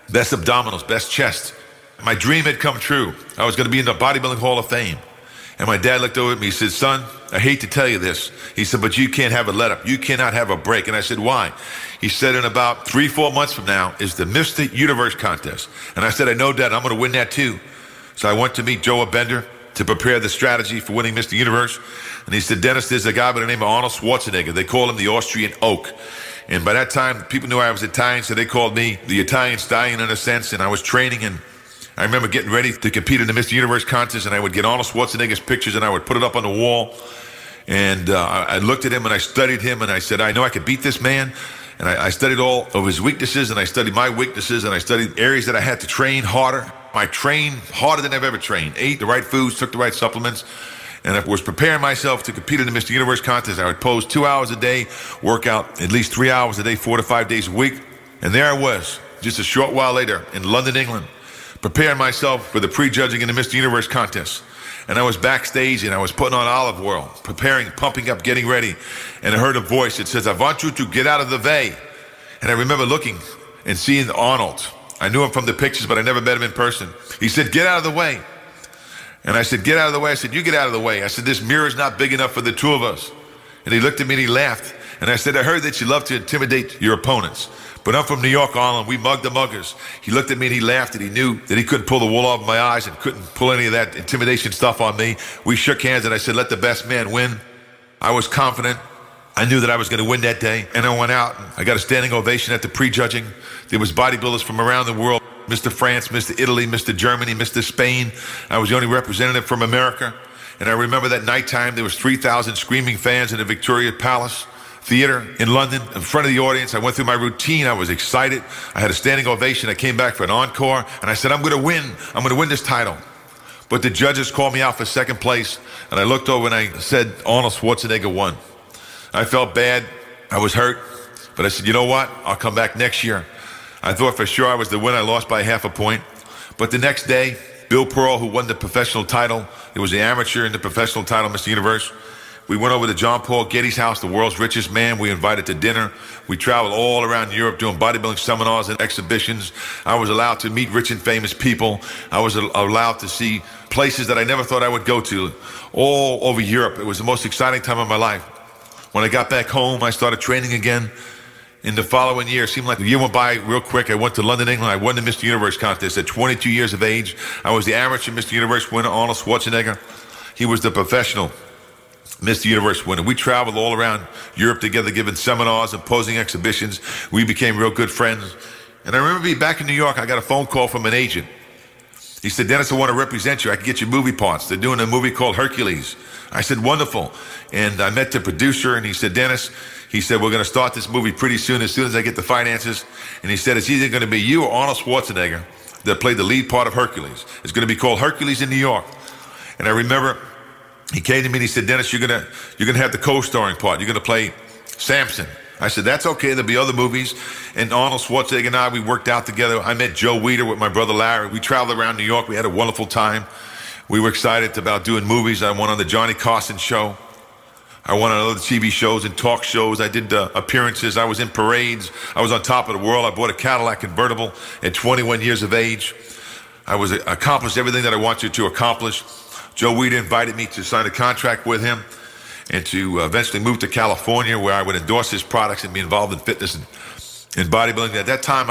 best abdominals, best chest. My dream had come true. I was going to be in the Bodybuilding Hall of Fame. And my dad looked over at me, he said, son, I hate to tell you this. He said, but you can't have a let up. You cannot have a break. And I said, why? He said, in about 3-4 months from now is the Mr. Universe contest. And I said, I know, Dad, I'm going to win that too. So I went to meet Joe Bender to prepare the strategy for winning Mr. Universe. And he said, Dennis, there's a guy by the name of Arnold Schwarzenegger. They call him the Austrian Oak. And by that time, people knew I was Italian, so they called me the Italian Stallion in a sense. And I was training, and I remember getting ready to compete in the Mr. Universe contest, and I would get Arnold Schwarzenegger's pictures, and I would put it up on the wall. And I looked at him, and I studied him, and I said, I know I could beat this man. And I studied all of his weaknesses, and I studied my weaknesses, and I studied areas that I had to train harder. I trained harder than I've ever trained. Ate the right foods, took the right supplements, and I was preparing myself to compete in the Mr. Universe contest. I would pose 2 hours a day, work out at least 3 hours a day, 4 to 5 days a week. And there I was, just a short while later in London, England, preparing myself for the pre-judging in the Mr. Universe contest. And I was backstage, and I was putting on olive oil, preparing, pumping up, getting ready. And I heard a voice that says, I want you to get out of the way. And I remember looking and seeing Arnold. I knew him from the pictures, but I never met him in person. He said, get out of the way. And I said, get out of the way. I said, you get out of the way. I said, this mirror is not big enough for the two of us. And he looked at me and he laughed. And I said, I heard that you love to intimidate your opponents. But I'm from New York, Arnold. We mug the muggers. He looked at me and he laughed, and he knew that he couldn't pull the wool off my eyes and couldn't pull any of that intimidation stuff on me. We shook hands, and I said, let the best man win. I was confident. I knew that I was going to win that day. And I went out, and I got a standing ovation at the pre-judging. There was bodybuilders from around the world. Mr. France, Mr. Italy, Mr. Germany, Mr. Spain. I was the only representative from America. And I remember that nighttime, there was 3,000 screaming fans in the Victoria Palace Theater in London in front of the audience. I went through my routine. I was excited. I had a standing ovation. I came back for an encore, and I said, I'm going to win. I'm going to win this title. But the judges called me out for second place, and I looked over and I said, Arnold Schwarzenegger won. I felt bad. I was hurt. But I said, you know what? I'll come back next year. I thought for sure I was the winner. I lost by half a point. But the next day, Bill Pearl, who won the professional title, it was the amateur and the professional title, Mr. Universe. We went over to John Paul Getty's house, the world's richest man. We invited to dinner. We traveled all around Europe doing bodybuilding seminars and exhibitions. I was allowed to meet rich and famous people. I was allowed to see places that I never thought I would go to all over Europe. It was the most exciting time of my life. When I got back home, I started training again. In the following year, it seemed like the year went by real quick. I went to London, England. I won the Mr. Universe contest at 22 years of age. I was the amateur Mr. Universe winner, Arnold Schwarzenegger. He was the professional Mr. Universe winner. We traveled all around Europe together, giving seminars and posing exhibitions. We became real good friends. And I remember being back in New York, I got a phone call from an agent. He said, Dennis, I want to represent you. I can get you movie parts. They're doing a movie called Hercules. I said, wonderful. And I met the producer, and he said, Dennis, he said, we're going to start this movie pretty soon as I get the finances. And he said, it's either going to be you or Arnold Schwarzenegger that played the lead part of Hercules. It's going to be called Hercules in New York. And I remember he came to me and he said, Dennis, you're going to have the co-starring part. You're going to play Samson. I said, that's okay. There'll be other movies. And Arnold Schwarzenegger and I, we worked out together. I met Joe Weider with my brother Larry. We traveled around New York. We had a wonderful time. We were excited about doing movies. I went on the Johnny Carson show. I went on other TV shows and talk shows. I did appearances. I was in parades. I was on top of the world. I bought a Cadillac convertible at 21 years of age. I was accomplished everything that I wanted to accomplish. Joe Weider invited me to sign a contract with him and to eventually move to California, where I would endorse his products and be involved in fitness and bodybuilding. At that time,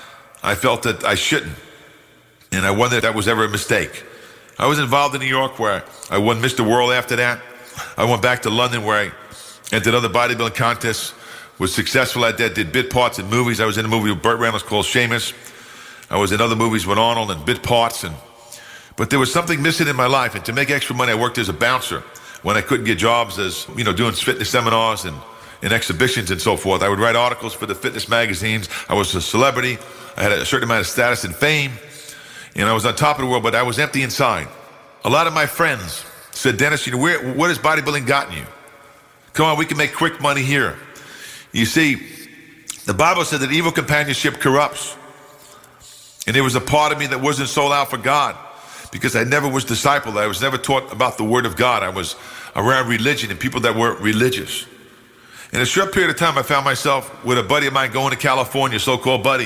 I felt that I shouldn't, and I wondered if that was ever a mistake. I was involved in New York, where I won Mr. World after that. I went back to London, where I entered other bodybuilding contests, was successful at that, did bit parts in movies. I was in a movie with Burt Reynolds called Seamus. I was in other movies with Arnold and bit parts. But there was something missing in my life, and to make extra money, I worked as a bouncer when I couldn't get jobs as, doing fitness seminars and exhibitions and so forth. I would write articles for the fitness magazines. I was a celebrity. I had a certain amount of status and fame, and I was on top of the world, but I was empty inside. A lot of my friends said, Dennis, what has bodybuilding gotten you? Come on, we can make quick money here. You see, the Bible said that evil companionship corrupts. And there was a part of me that wasn't sold out for God because I never was discipled. I was never taught about the Word of God. I was around religion and people that weren't religious. In a short period of time, I found myself with a buddy of mine going to California, so-called buddy.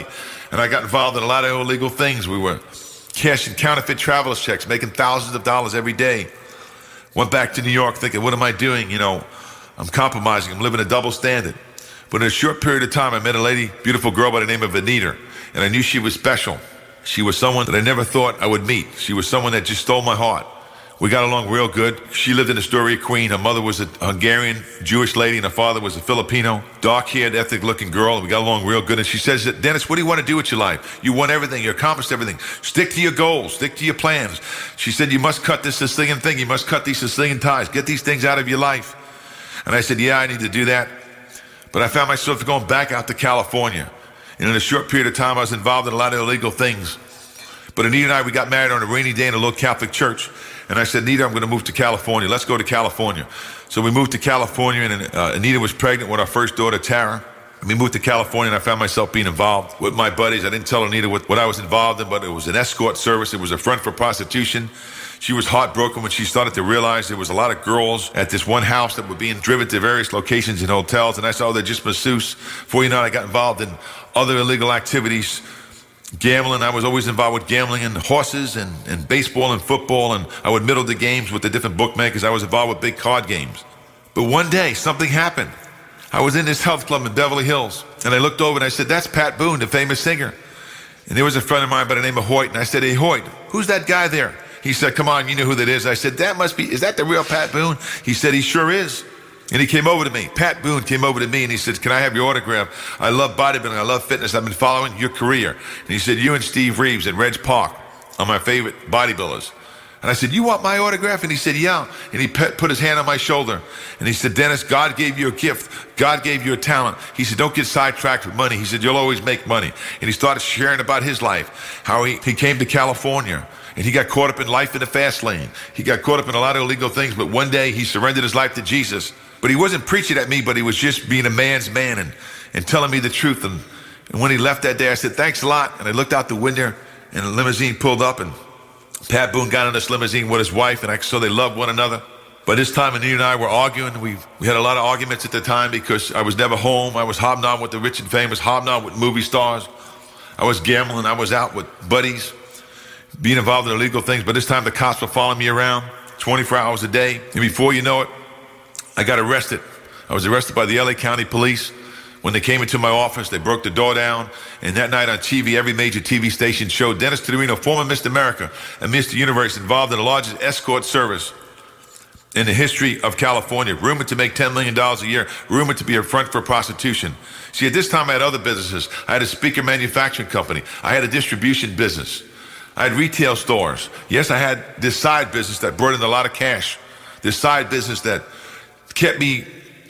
And I got involved in a lot of illegal things. We were cashing counterfeit traveler's checks, making thousands of dollars every day. Went back to New York thinking, what am I doing? You know, I'm compromising. I'm living a double standard. But in a short period of time, I met a lady, beautiful girl by the name of Anita, and I knew she was special. She was someone that I never thought I would meet. She was someone that just stole my heart. We got along real good. She lived in Astoria, Queen. Her mother was a Hungarian Jewish lady, and her father was a Filipino, dark-haired, ethnic-looking girl, and we got along real good. And she says, Dennis, what do you want to do with your life? You want everything. You accomplished everything. Stick to your goals. Stick to your plans. She said, you must cut this Sicilian thing. You must cut these Sicilian ties. Get these things out of your life. And I said, yeah, I need to do that. But I found myself going back out to California. And in a short period of time, I was involved in a lot of illegal things. But Anita and I, we got married on a rainy day in a little Catholic church. And I said, Anita, I'm going to move to California. Let's go to California. So we moved to California, and Anita was pregnant with our first daughter, Tara. We moved to California, and I found myself being involved with my buddies. I didn't tell Anita what I was involved in, but it was an escort service. It was a front for prostitution. She was heartbroken when she started to realize there was a lot of girls at this one house that were being driven to various locations in hotels. And I saw they're just masseuse. Before you know it, I got involved in other illegal activities. Gambling, I was always involved with gambling and horses and baseball and football, and I would middle the games with the different bookmakers. I was involved with big card games. But one day, something happened. I was in this health club in Beverly Hills, and I looked over and I said, that's Pat Boone, the famous singer. And there was a friend of mine by the name of Hoyt, and I said, hey, Hoyt, who's that guy there? He said, come on, you know who that is. I said, is that the real Pat Boone? He said, he sure is. And he came over to me. Pat Boone came over to me and he said, can I have your autograph? I love bodybuilding. I love fitness. I've been following your career. And he said, you and Steve Reeves and Reg Park are my favorite bodybuilders. And I said, you want my autograph? And he said, yeah. And he put his hand on my shoulder. And he said, Dennis, God gave you a gift. God gave you a talent. He said, don't get sidetracked with money. He said, you'll always make money. And he started sharing about his life, how he came to California. And he got caught up in life in the fast lane. He got caught up in a lot of illegal things. But one day he surrendered his life to Jesus. But he wasn't preaching at me, but he was just being a man's man and telling me the truth. And when he left that day, I said, thanks a lot. And I looked out the window, and a limousine pulled up, and Pat Boone got in this limousine with his wife, and I saw they loved one another. But this time, Anita and I were arguing. We had a lot of arguments at the time because I was never home. I was hobnobbing with the rich and famous, hobnobbing with movie stars. I was gambling. I was out with buddies, being involved in illegal things. But this time, the cops were following me around 24 hours a day. And before you know it, I got arrested. I was arrested by the LA County Police. When they came into my office, they broke the door down. And that night on TV, every major TV station showed Dennis Tinerino, former Mr. America and Mr. Universe, involved in the largest escort service in the history of California. Rumored to make $10 million a year. Rumored to be a front for prostitution. See, at this time, I had other businesses. I had a speaker manufacturing company. I had a distribution business. I had retail stores. Yes, I had this side business that brought in a lot of cash. This side business that kept me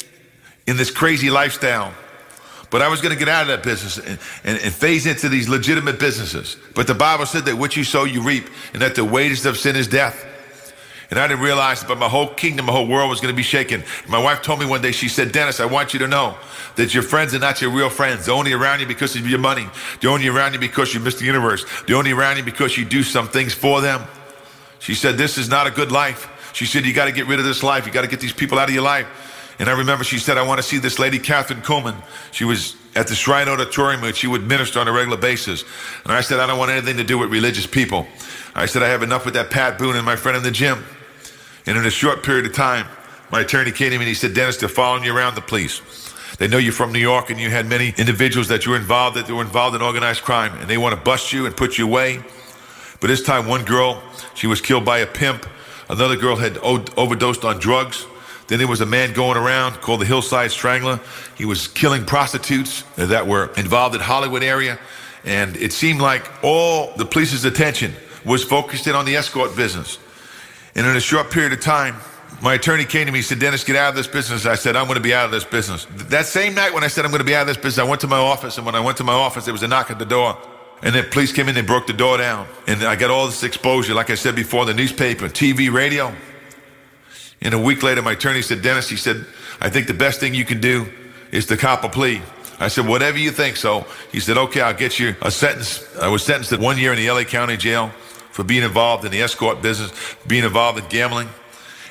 in this crazy lifestyle. But I was going to get out of that business and phase into these legitimate businesses. But the Bible said that what you sow, you reap, and that the wages of sin is death. And I didn't realize that, but my whole kingdom, my whole world was going to be shaken. My wife told me one day, she said, Dennis, I want you to know that your friends are not your real friends. They're only around you because of your money. They're only around you because you're Mr. Universe. They're only around you because you do some things for them. She said, this is not a good life. She said, you got to get rid of this life. You got to get these people out of your life. And I remember she said, I want to see this lady, Catherine Kuhlman. She was at the Shrine Auditorium, and she would minister on a regular basis. And I said, I don't want anything to do with religious people. I said, I have enough with that Pat Boone and my friend in the gym. And in a short period of time, my attorney came to me and he said, Dennis, they're following you around, the police. They know you're from New York, and you had many individuals that were involved in organized crime, and they want to bust you and put you away. But this time, one girl, she was killed by a pimp. Another girl had overdosed on drugs. Then there was a man going around called the Hillside Strangler. He was killing prostitutes that were involved in Hollywood area. And it seemed like all the police's attention was focused in on the escort business. And in a short period of time, my attorney came to me and said, Dennis, get out of this business. I said, I'm going to be out of this business. That same night when I said I'm going to be out of this business, I went to my office. And when I went to my office, there was a knock at the door. And then police came in and broke the door down. And I got all this exposure, like I said before, the newspaper, TV, radio. And a week later, my attorney said, Dennis, he said, I think the best thing you can do is to cop a plea. I said, whatever you think so. He said, okay, I'll get you a sentence. I was sentenced to 1 year in the LA County jail for being involved in the escort business, being involved in gambling.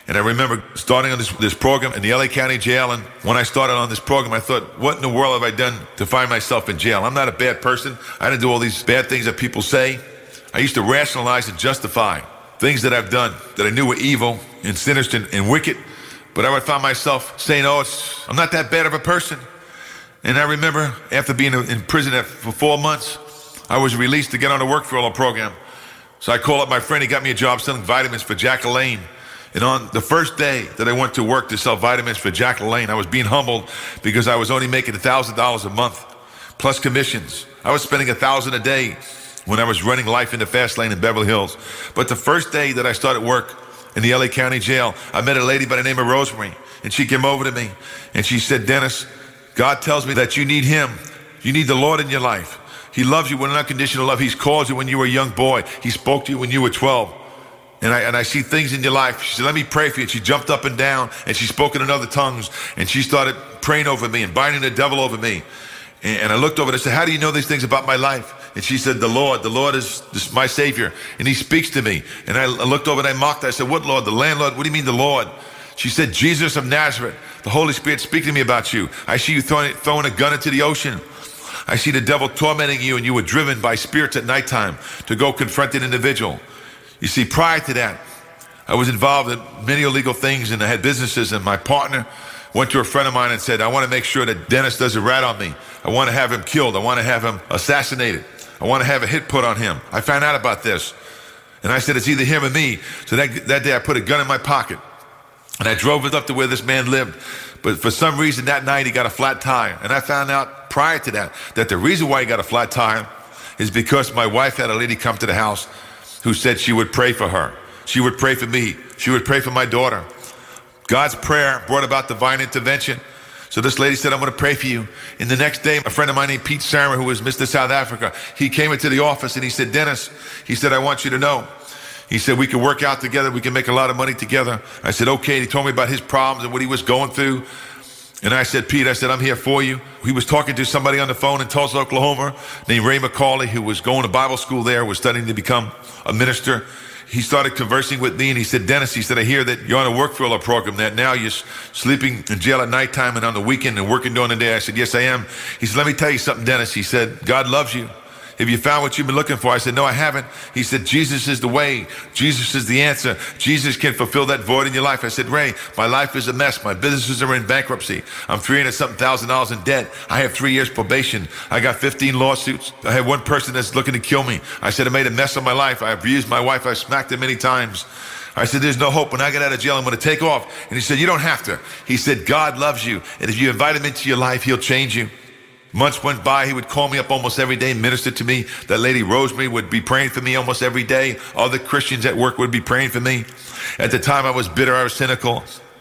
And I remember starting on this program in the LA County Jail. And when I started on this program, I thought, what in the world have I done to find myself in jail? I'm not a bad person. I didn't do all these bad things that people say. I used to rationalize and justify things that I've done that I knew were evil and sinister and wicked. But I would find myself saying, I'm not that bad of a person. And I remember after being in prison for 4 months, I was released to get on a work for all program. So I called up my friend. He got me a job selling vitamins for Jack LaLanne. And on the first day that I went to work to sell vitamins for Jack LaLanne, I was being humbled because I was only making $1,000 a month plus commissions. I was spending $1,000 a day when I was running life in the fast lane in Beverly Hills. But the first day that I started work in the LA County Jail, I met a lady by the name of Rosemary, and she came over to me and she said, Dennis, God tells me that you need him. You need the Lord in your life. He loves you with an unconditional love. He's called you when you were a young boy. He spoke to you when you were 12. And I see things in your life. She said, let me pray for you. And she jumped up and down and she spoke in other tongues and she started praying over me and binding the devil over me. And I looked over and I said, how do you know these things about my life? And she said, the Lord is my Savior and he speaks to me. And I looked over and I mocked her. I said, what Lord? The landlord? What do you mean the Lord? She said, Jesus of Nazareth, the Holy Spirit speaking to me about you. I see you throwing a gun into the ocean. I see the devil tormenting you and you were driven by spirits at nighttime to go confront an individual. You see, prior to that, I was involved in many illegal things and I had businesses, and my partner went to a friend of mine and said, I want to make sure that Dennis does a rat on me. I want to have him killed. I want to have him assassinated. I want to have a hit put on him. I found out about this. And I said, it's either him or me. So that day I put a gun in my pocket and I drove it up to where this man lived. But for some reason that night he got a flat tire. And I found out prior to that the reason why he got a flat tire is because my wife had a lady come to the house who said she would pray for her. She would pray for me. She would pray for my daughter. God's prayer brought about divine intervention. So this lady said, I'm going to pray for you. And the next day, a friend of mine named Pete Sarah, who was Mr. South Africa, he came into the office and he said, Dennis, he said, I want you to know. He said, we can work out together. We can make a lot of money together. I said, okay. And he told me about his problems and what he was going through. And I said, Pete, I said, I'm here for you. He was talking to somebody on the phone in Tulsa, Oklahoma, named Ray McCauley, who was going to Bible school there, was studying to become a minister. He started conversing with me and he said, Dennis, he said, I hear that you're on a work furlough program, that now you're sleeping in jail at nighttime and on the weekend and working during the day. I said, yes, I am. He said, let me tell you something, Dennis. He said, God loves you. Have you found what you've been looking for? I said, no, I haven't. He said, Jesus is the way. Jesus is the answer. Jesus can fulfill that void in your life. I said, Ray, my life is a mess. My businesses are in bankruptcy. I'm $300,000 in debt. I have 3 years probation. I got 15 lawsuits. I have one person that's looking to kill me. I said, I made a mess of my life. I abused my wife. I smacked her many times. I said, there's no hope. When I get out of jail, I'm going to take off. And he said, you don't have to. He said, God loves you. And if you invite him into your life, he'll change you. Months went by. He would call me up almost every day, minister to me. That lady Rosemary would be praying for me almost every day. Other Christians at work would be praying for me. At the time, I was bitter. I was cynical.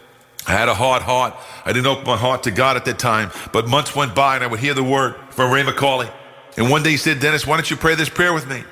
I had a hard heart. I didn't open my heart to God at that time. But months went by, and I would hear the word from Ray McCauley. And one day he said, Dennis, why don't you pray this prayer with me?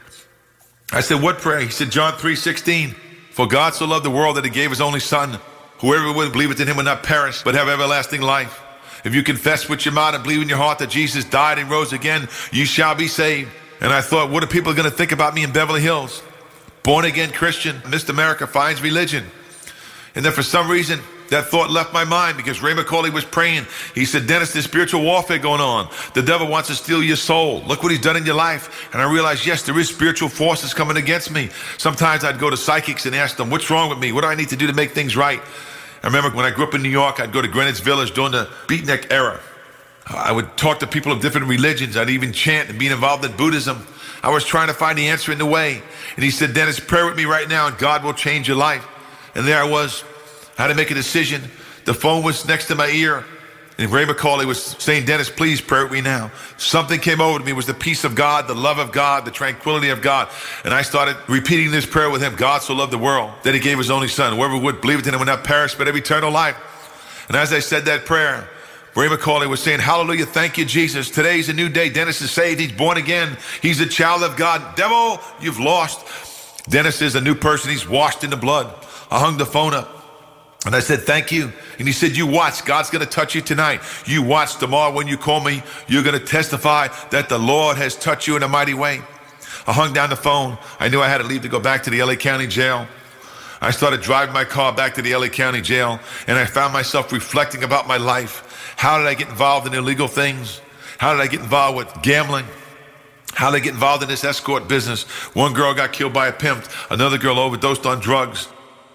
I said, what prayer? He said, John 3:16. For God so loved the world that he gave his only son. Whoever would believe in him would not perish, but have everlasting life. If you confess with your mouth and believe in your heart that Jesus died and rose again, you shall be saved. And I thought, what are people going to think about me in Beverly Hills? Born again Christian, Mr. America finds religion. And then for some reason, that thought left my mind because Ray McCauley was praying. He said, Dennis, there's spiritual warfare going on. The devil wants to steal your soul. Look what he's done in your life. And I realized, yes, there is spiritual forces coming against me. Sometimes I'd go to psychics and ask them, what's wrong with me? What do I need to do to make things right? I remember when I grew up in New York, I'd go to Greenwich Village during the beatnik era. I would talk to people of different religions. I'd even chant and be involved in Buddhism. I was trying to find the answer in the way. And he said, Dennis, pray with me right now and God will change your life. And there I was. I had to make a decision. The phone was next to my ear. And Ray McCauley was saying, Dennis, please pray with me now. Something came over to me. It was the peace of God, the love of God, the tranquility of God. And I started repeating this prayer with him. God so loved the world that he gave his only son. Whoever would believe in him would not perish, but have eternal life. And as I said that prayer, Ray McCauley was saying, hallelujah, thank you, Jesus. Today's a new day. Dennis is saved. He's born again. He's a child of God. Devil, you've lost. Dennis is a new person. He's washed in the blood. I hung the phone up. And I said, thank you. And he said, you watch. God's going to touch you tonight. You watch. Tomorrow when you call me, you're going to testify that the Lord has touched you in a mighty way. I hung down the phone. I knew I had to leave to go back to the LA County Jail. I started driving my car back to the LA County Jail, and I found myself reflecting about my life. How did I get involved in illegal things? How did I get involved with gambling? How did I get involved in this escort business? One girl got killed by a pimp. Another girl overdosed on drugs.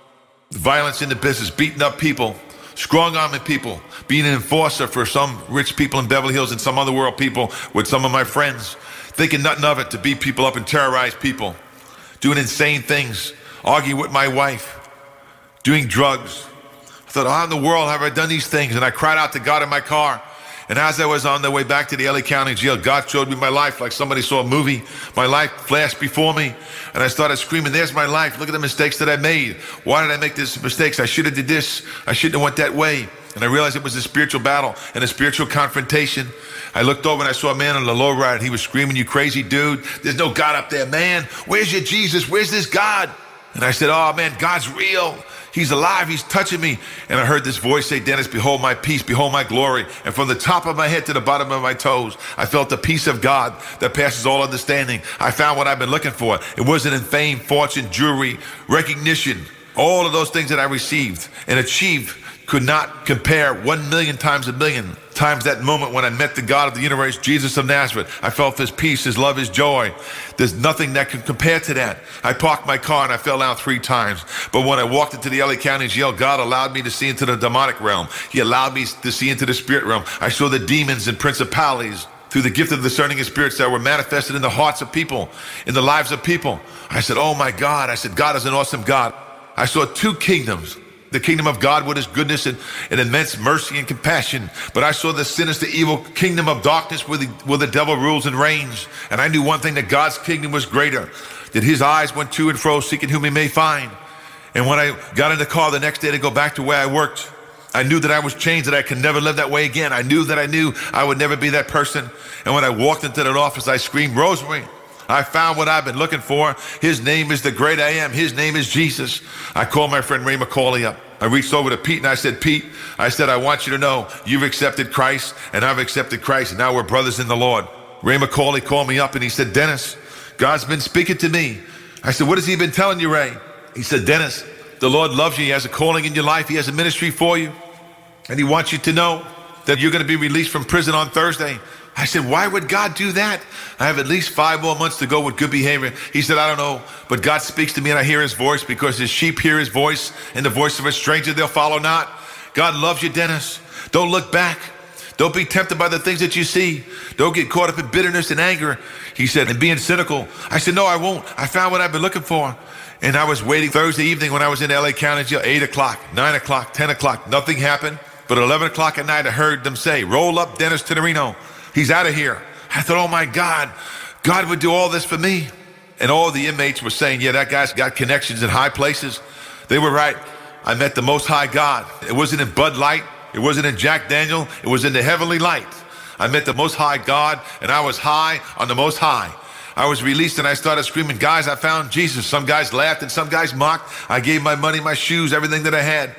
Violence in the business, beating up people, strong-arming people, being an enforcer for some rich people in Beverly Hills and some other world people with some of my friends, thinking nothing of it to beat people up and terrorize people, doing insane things, arguing with my wife, doing drugs. I thought, how in the world have I done these things? And I cried out to God in my car. And as I was on the way back to the LA County Jail, God showed me my life like somebody saw a movie. My life flashed before me, and I started screaming, there's my life. Look at the mistakes that I made. Why did I make these mistakes? I should have did this. I shouldn't have went that way. And I realized it was a spiritual battle and a spiritual confrontation. I looked over and I saw a man on the lowrider. He was screaming, you crazy dude. There's no God up there, man. Where's your Jesus? Where's this God? And I said, oh, man, God's real. He's alive. He's touching me. And I heard this voice say, Dennis, behold my peace, behold my glory. And from the top of my head to the bottom of my toes, I felt the peace of God that passes all understanding. I found what I've been looking for. It wasn't in fame, fortune, jewelry, recognition. All of those things that I received and achieved could not compare 1,000,000 times a million times that moment when I met the God of the universe, Jesus of Nazareth. I felt his peace, his love, his joy. There's nothing that can compare to that. I parked my car and I fell down 3 times. But when I walked into the LA County Jail, God allowed me to see into the demonic realm. He allowed me to see into the spirit realm. I saw the demons and principalities through the gift of discerning of spirits that were manifested in the hearts of people, in the lives of people. I said, oh my God. I said, God is an awesome God. I saw 2 kingdoms. The kingdom of God with his goodness and immense mercy and compassion. But I saw the sinister, evil kingdom of darkness where the devil rules and reigns. And I knew one thing, that God's kingdom was greater, that his eyes went to and fro, seeking whom he may find. And when I got in the car the next day to go back to where I worked, I knew that I was changed, that I could never live that way again. I knew I would never be that person. And when I walked into that office, I screamed, Rosemary, I found what I've been looking for. His name is the great I am. His name is Jesus. I called my friend Ray McCauley up. I reached over to Pete and I said, Pete, I said, I want you to know you've accepted Christ and I've accepted Christ, and now we're brothers in the Lord. Ray McCauley called me up and he said, Dennis, God's been speaking to me. I said, what has he been telling you, Ray? He said, Dennis, the Lord loves you. He has a calling in your life. He has a ministry for you. And he wants you to know that you're going to be released from prison on Thursday. I said, why would God do that? I have at least 5 more months to go with good behavior. He said, I don't know, but God speaks to me and I hear his voice, because his sheep hear his voice, and the voice of a stranger they'll follow not. God loves you, Dennis. Don't look back. Don't be tempted by the things that you see. Don't get caught up in bitterness and anger. He said, and being cynical. I said, no, I won't. I found what I've been looking for. And I was waiting Thursday evening when I was in LA County Jail, 8 o'clock, 9 o'clock, 10 o'clock. Nothing happened. But at 11 o'clock at night, I heard them say, roll up Dennis Tinerino. He's out of here. I thought, oh my God, God would do all this for me. And all the inmates were saying, yeah, that guy's got connections in high places. They were right. I met the Most High God. It wasn't in Bud Light. It wasn't in Jack Daniel. It was in the heavenly light. I met the Most High God, and I was high on the Most High. I was released and I started screaming, guys, I found Jesus. Some guys laughed and some guys mocked. I gave my money, my shoes, everything that I had.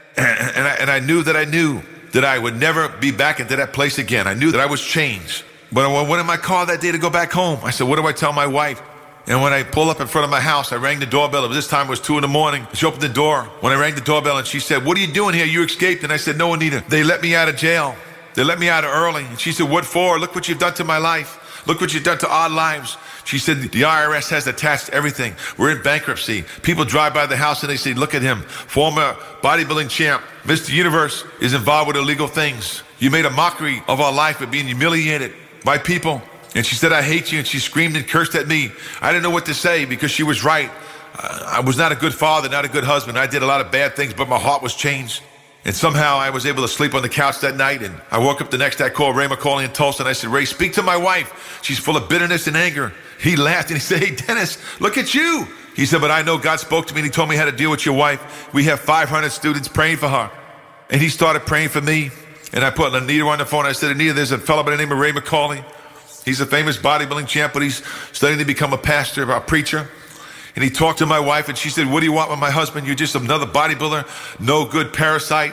And I knew that I would never be back into that place again. I knew that I was changed. But I went in my car that day to go back home. I said, what do I tell my wife? And when I pulled up in front of my house, I rang the doorbell. This time it was 2 a.m. She opened the door. When I rang the doorbell and she said, what are you doing here? You escaped. And I said, no, Anita. They let me out of jail. They let me out early. And she said, what for? Look what you've done to my life. Look what you've done to our lives. She said, the IRS has attached everything. We're in bankruptcy. People drive by the house and they say, look at him. Former bodybuilding champ, Mr. Universe, is involved with illegal things. You made a mockery of our life by being humiliated by people. And she said, I hate you. And she screamed and cursed at me. I didn't know what to say because she was right. I was not a good father, not a good husband. I did a lot of bad things, but my heart was changed. And somehow I was able to sleep on the couch that night. And I woke up the next day. I called Ray McCauley in Tulsa and I said, Ray, speak to my wife. She's full of bitterness and anger. He laughed and he said, hey, Dennis, look at you. He said, but I know God spoke to me and he told me how to deal with your wife. We have 500 students praying for her. And he started praying for me. And I put Anita on the phone. I said, Anita, there's a fellow by the name of Ray McCauley. He's a famous bodybuilding champ, but he's studying to become a pastor, a preacher. And he talked to my wife and she said, what do you want with my husband? You're just another bodybuilder, no good parasite,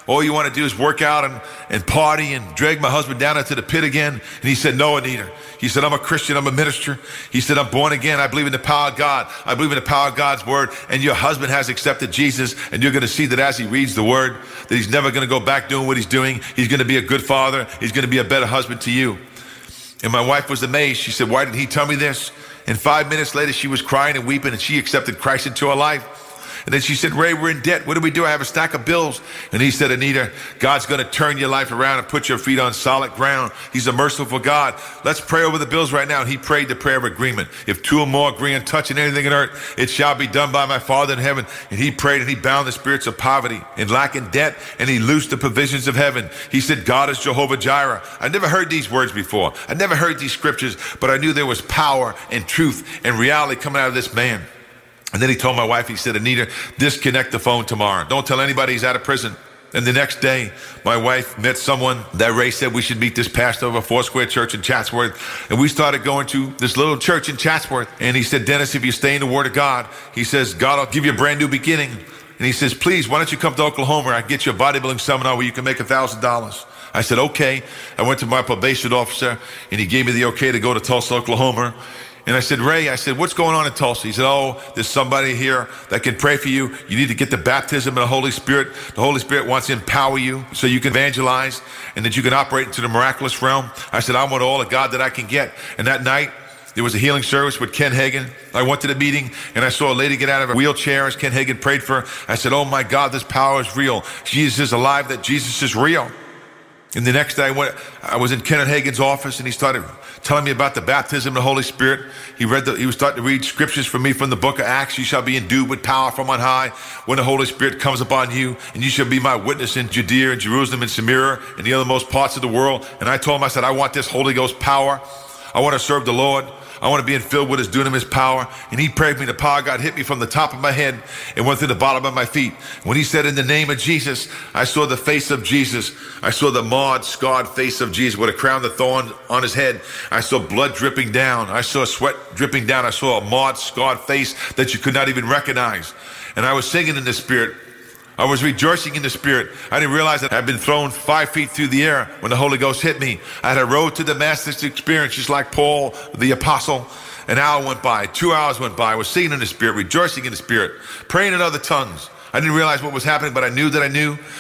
All you want to do is work out and party and drag my husband down into the pit again. And he said, no, Anita. He said, I'm a Christian, I'm a minister. He said, I'm born again. I believe in the power of God. I believe in the power of God's word. And your husband has accepted Jesus. And you're going to see that as he reads the word, that he's never going to go back doing what he's doing. He's going to be a good father. He's going to be a better husband to you. And my wife was amazed. She said, why didn't he tell me this? And 5 minutes later, she was crying and weeping, and she accepted Christ into her life. And then she said, Ray, we're in debt. What do we do? I have a stack of bills. And he said, Anita, God's going to turn your life around and put your feet on solid ground. He's a merciful God. Let's pray over the bills right now. And he prayed the prayer of agreement. If two or more agree on touching anything on earth, it shall be done by my Father in heaven. And he prayed and he bound the spirits of poverty and lack and debt, and he loosed the provisions of heaven. He said, God is Jehovah Jireh. I never heard these words before. I never heard these scriptures, but I knew there was power and truth and reality coming out of this man. And then he told my wife, he said, Anita, disconnect the phone tomorrow. Don't tell anybody he's out of prison. And the next day, my wife met someone that Ray said we should meet this pastor of a Foursquare church in Chatsworth. And we started going to this little church in Chatsworth. And he said, Dennis, if you stay in the word of God, he says, God will give you a brand new beginning. And he says, please, why don't you come to Oklahoma? I can get you a bodybuilding seminar where you can make $1,000. I said, okay. I went to my probation officer and he gave me the okay to go to Tulsa, Oklahoma. And I said, Ray, I said, what's going on in Tulsa? He said, oh, there's somebody here that can pray for you. You need to get the baptism of the Holy Spirit. The Holy Spirit wants to empower you so you can evangelize and that you can operate into the miraculous realm. I said, I want all the God that I can get. And that night, there was a healing service with Ken Hagin. I went to the meeting and I saw a lady get out of a wheelchair as Ken Hagin prayed for her. I said, oh my God, this power is real. Jesus is alive, that Jesus is real. And the next day I was in Kenneth Hagin's office and he started telling me about the baptism of the Holy Spirit. He was starting to read scriptures for me from the book of Acts. You shall be endued with power from on high when the Holy Spirit comes upon you, and you shall be my witness in Judea and Jerusalem and Samaria and the othermost parts of the world. And I told him, I said, I want this Holy Ghost power. I want to serve the Lord. I want to be filled with his dunamis power. And he prayed for me. The power of God hit me from the top of my head and went through the bottom of my feet. When he said, in the name of Jesus, I saw the face of Jesus. I saw the marred, scarred face of Jesus with a crown of thorns on his head. I saw blood dripping down. I saw sweat dripping down. I saw a marred, scarred face that you could not even recognize. And I was singing in the Spirit. I was rejoicing in the Spirit. I didn't realize that I'd been thrown 5 feet through the air when the Holy Ghost hit me. I had a road to Damascus experience, just like Paul, the apostle. An hour went by, 2 hours went by. I was singing in the Spirit, rejoicing in the Spirit, praying in other tongues. I didn't realize what was happening, but I knew that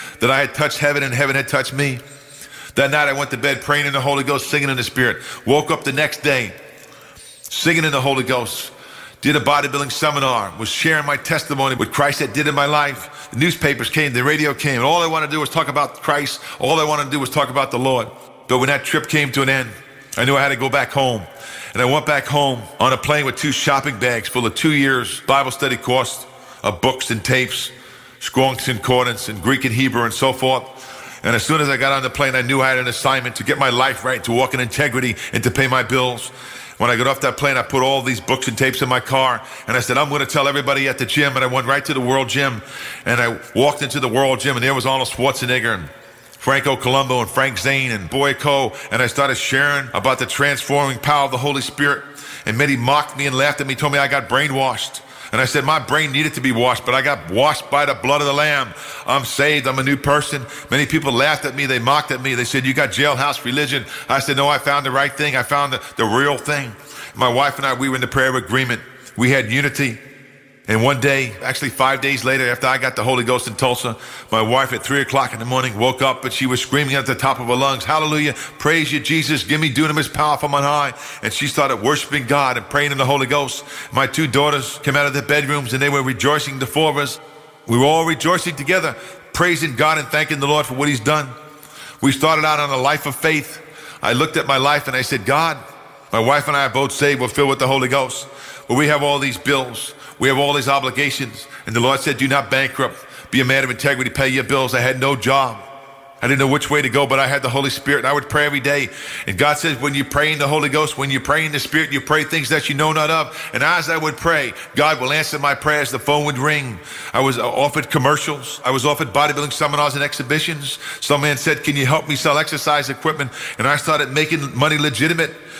I had touched heaven and heaven had touched me. That night I went to bed praying in the Holy Ghost, singing in the Spirit. Woke up the next day, singing in the Holy Ghost. Did a bodybuilding seminar, was sharing my testimony, what Christ had did in my life. The newspapers came, the radio came, and all I wanted to do was talk about Christ. All I wanted to do was talk about the Lord. But when that trip came to an end, I knew I had to go back home. And I went back home on a plane with 2 shopping bags full of 2 years Bible study course of books and tapes, Strong's Concordance and Greek and Hebrew and so forth. And as soon as I got on the plane, I knew I had an assignment to get my life right, to walk in integrity and to pay my bills. When I got off that plane, I put all these books and tapes in my car, and I said, I'm going to tell everybody at the gym. And I went right to the World Gym, and I walked into the World Gym, and there was Arnold Schwarzenegger and Franco Columbo and Frank Zane and Boyko, and I started sharing about the transforming power of the Holy Spirit. And many mocked me and laughed at me, told me I got brainwashed. And I said, my brain needed to be washed, but I got washed by the blood of the Lamb. I'm saved. I'm a new person. Many people laughed at me. They mocked at me. They said, you got jailhouse religion. I said, no, I found the right thing. I found the real thing. My wife and I, we were in the prayer of agreement. We had unity. And one day, actually 5 days later, after I got the Holy Ghost in Tulsa, my wife at 3 o'clock in the morning woke up and she was screaming at the top of her lungs, hallelujah, praise you, Jesus, give me dunamis power from on high. And she started worshiping God and praying in the Holy Ghost. My 2 daughters came out of their bedrooms and they were rejoicing, the 4 of us. We were all rejoicing together, praising God and thanking the Lord for what he's done. We started out on a life of faith. I looked at my life and I said, God, my wife and I are both saved, we're filled with the Holy Ghost. But we have all these bills. We have all these obligations. And the Lord said, do not bankrupt. Be a man of integrity. Pay your bills. I had no job. I didn't know which way to go, but I had the Holy Spirit. And I would pray every day. And God says, when you pray in the Holy Ghost, when you pray in the Spirit, you pray things that you know not of. And as I would pray, God will answer my prayers. The phone would ring. I was offered commercials. I was offered bodybuilding seminars and exhibitions. Some man said, can you help me sell exercise equipment? And I started making money legitimate.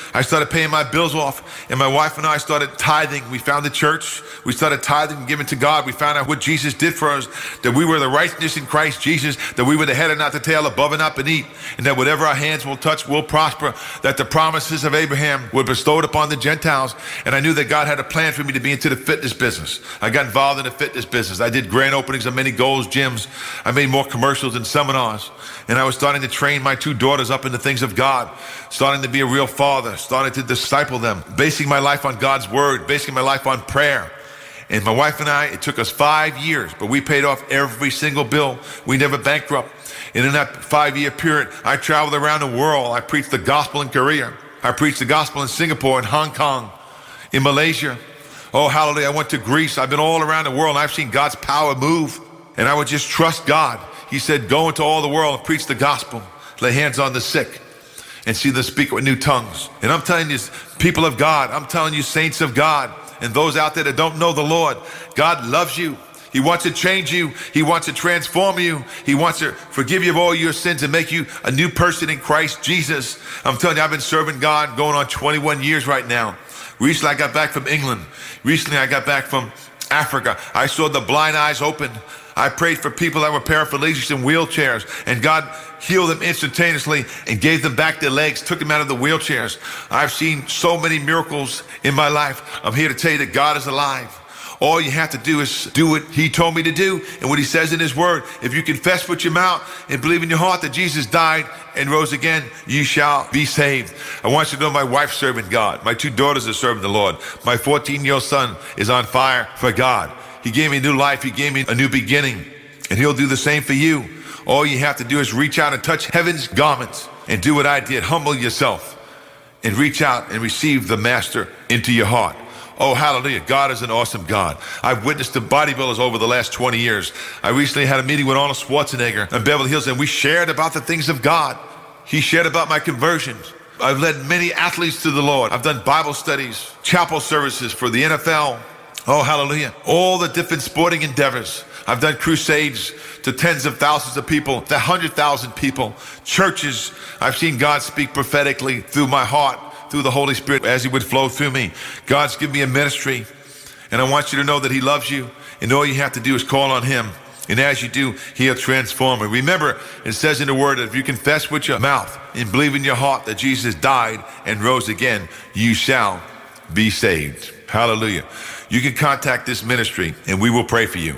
I started paying my bills off, and my wife and I started tithing. We found the church. We started tithing and giving to God. We found out what Jesus did for us, that we were the righteousness in Christ Jesus, that we were the head and not the tail, above and not beneath, and that whatever our hands will touch will prosper, that the promises of Abraham were bestowed upon the Gentiles. And I knew that God had a plan for me to be into the fitness business. I got involved in the fitness business. I did grand openings of many Gold's gyms. I made more commercials and seminars. And I was starting to train my 2 daughters up in the things of God, starting to be a real father, starting to disciple them, basing my life on God's word, basing my life on prayer. And my wife and I, it took us 5 years, but we paid off every single bill. We never bankrupt. And in that 5-year period, I traveled around the world. I preached the gospel in Korea. I preached the gospel in Singapore, in Hong Kong, in Malaysia. Oh, hallelujah. I went to Greece. I've been all around the world, and I've seen God's power move. And I would just trust God. He said, go into all the world and preach the gospel, lay hands on the sick, and see them speak with new tongues. And I'm telling you, people of God, I'm telling you, saints of God, and those out there that don't know the Lord, God loves you. He wants to change you. He wants to transform you. He wants to forgive you of all your sins and make you a new person in Christ Jesus. I'm telling you, I've been serving God going on 21 years right now. Recently, I got back from England. Recently, I got back from Africa. I saw the blind eyes open. I prayed for people that were paraplegics in wheelchairs, and God healed them instantaneously and gave them back their legs, took them out of the wheelchairs. I've seen so many miracles in my life. I'm here to tell you that God is alive. All you have to do is do what he told me to do and what he says in his word. If you confess with your mouth and believe in your heart that Jesus died and rose again, you shall be saved. I want you to know my wife's serving God. My 2 daughters are serving the Lord. My 14-year-old son is on fire for God. He gave me new life. He gave me a new beginning, and he'll do the same for you. All you have to do is reach out and touch heaven's garments and do what I did. Humble yourself and reach out and receive the master into your heart. Oh, hallelujah. God is an awesome God. I've witnessed the bodybuilders over the last 20 years. I recently had a meeting with Arnold Schwarzenegger in Beverly Hills, and we shared about the things of God. He shared about my conversions. I've led many athletes to the Lord. I've done Bible studies, chapel services for the NFL. Oh, hallelujah. All the different sporting endeavors. I've done crusades to tens of thousands of people, to 100,000 people, churches. I've seen God speak prophetically through my heart, through the Holy Spirit as he would flow through me. God's given me a ministry, and I want you to know that he loves you, and all you have to do is call on him. And as you do, he'll transform you. Remember, it says in the word that if you confess with your mouth and believe in your heart that Jesus died and rose again, you shall be saved. Hallelujah. You can contact this ministry and we will pray for you.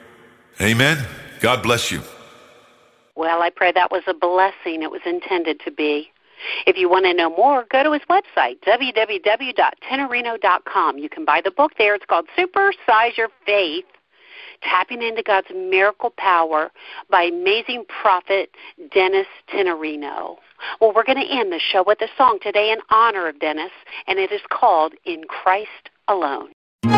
Amen. God bless you. Well, I pray that was a blessing. It was intended to be. If you want to know more, go to his website, www.tinerino.com. You can buy the book there. It's called Supersize Your Faith, Tapping into God's Miracle Power by amazing prophet Dennis Tinerino. Well, we're going to end the show with a song today in honor of Dennis, and it is called In Christ Alone.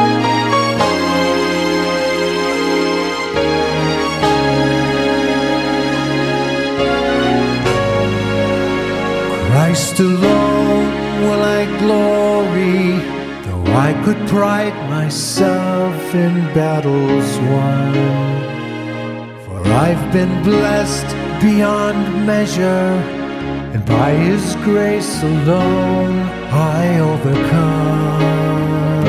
Christ alone will I glory, though I could pride myself in battles won. For I've been blessed beyond measure, and by his grace alone I overcome.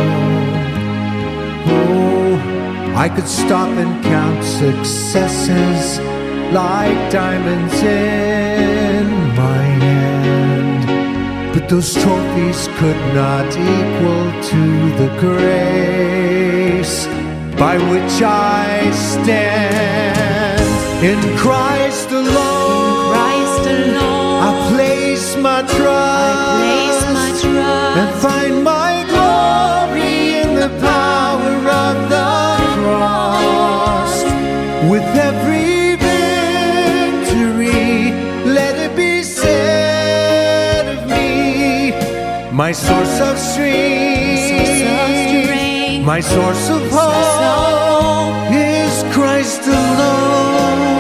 Oh, I could stop and count successes like diamonds in my hand, but those trophies could not equal to the grace by which I stand. In Christ alone, I place my trust, and find my glory in the power of the cross. With every victory, let it be said of me, my source of strength, my source of hope is Christ alone.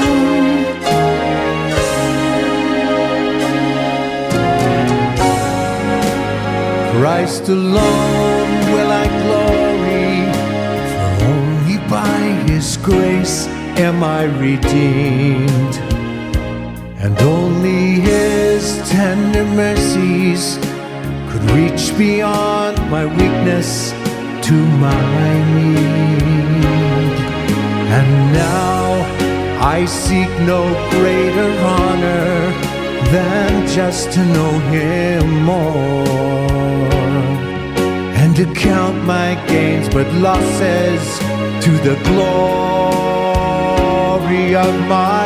Christ alone will I glory, for only by his grace am I redeemed, and only his tender mercies could reach beyond my weakness to my need. And now I seek no greater honor than just to know Him more, and to count my gains but losses to the glory of my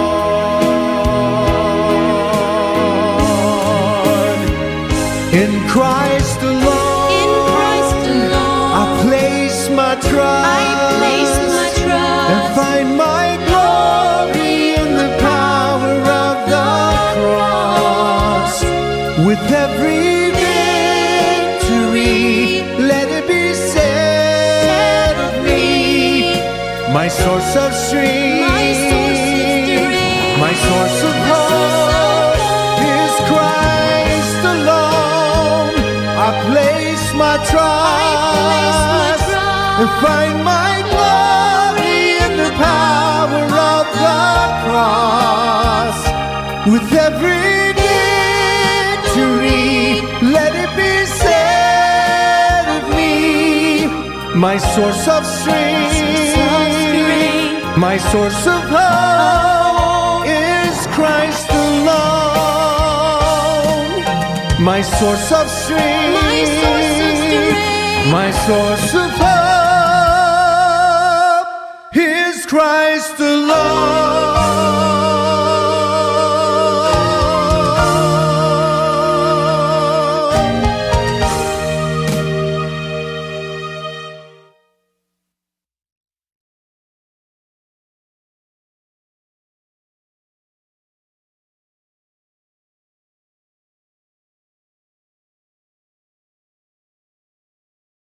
Lord. In Christ alone, I place my trust, and find my glory in the power of the cross. With every victory, let it be said of me, my source of strength, my source of hope is Christ alone. I place my trust and find my glory in the power of the cross. With every victory, let it be said of me, my source of strength, my source of hope is Christ alone. My source of strength, my source of hope is Christ alone.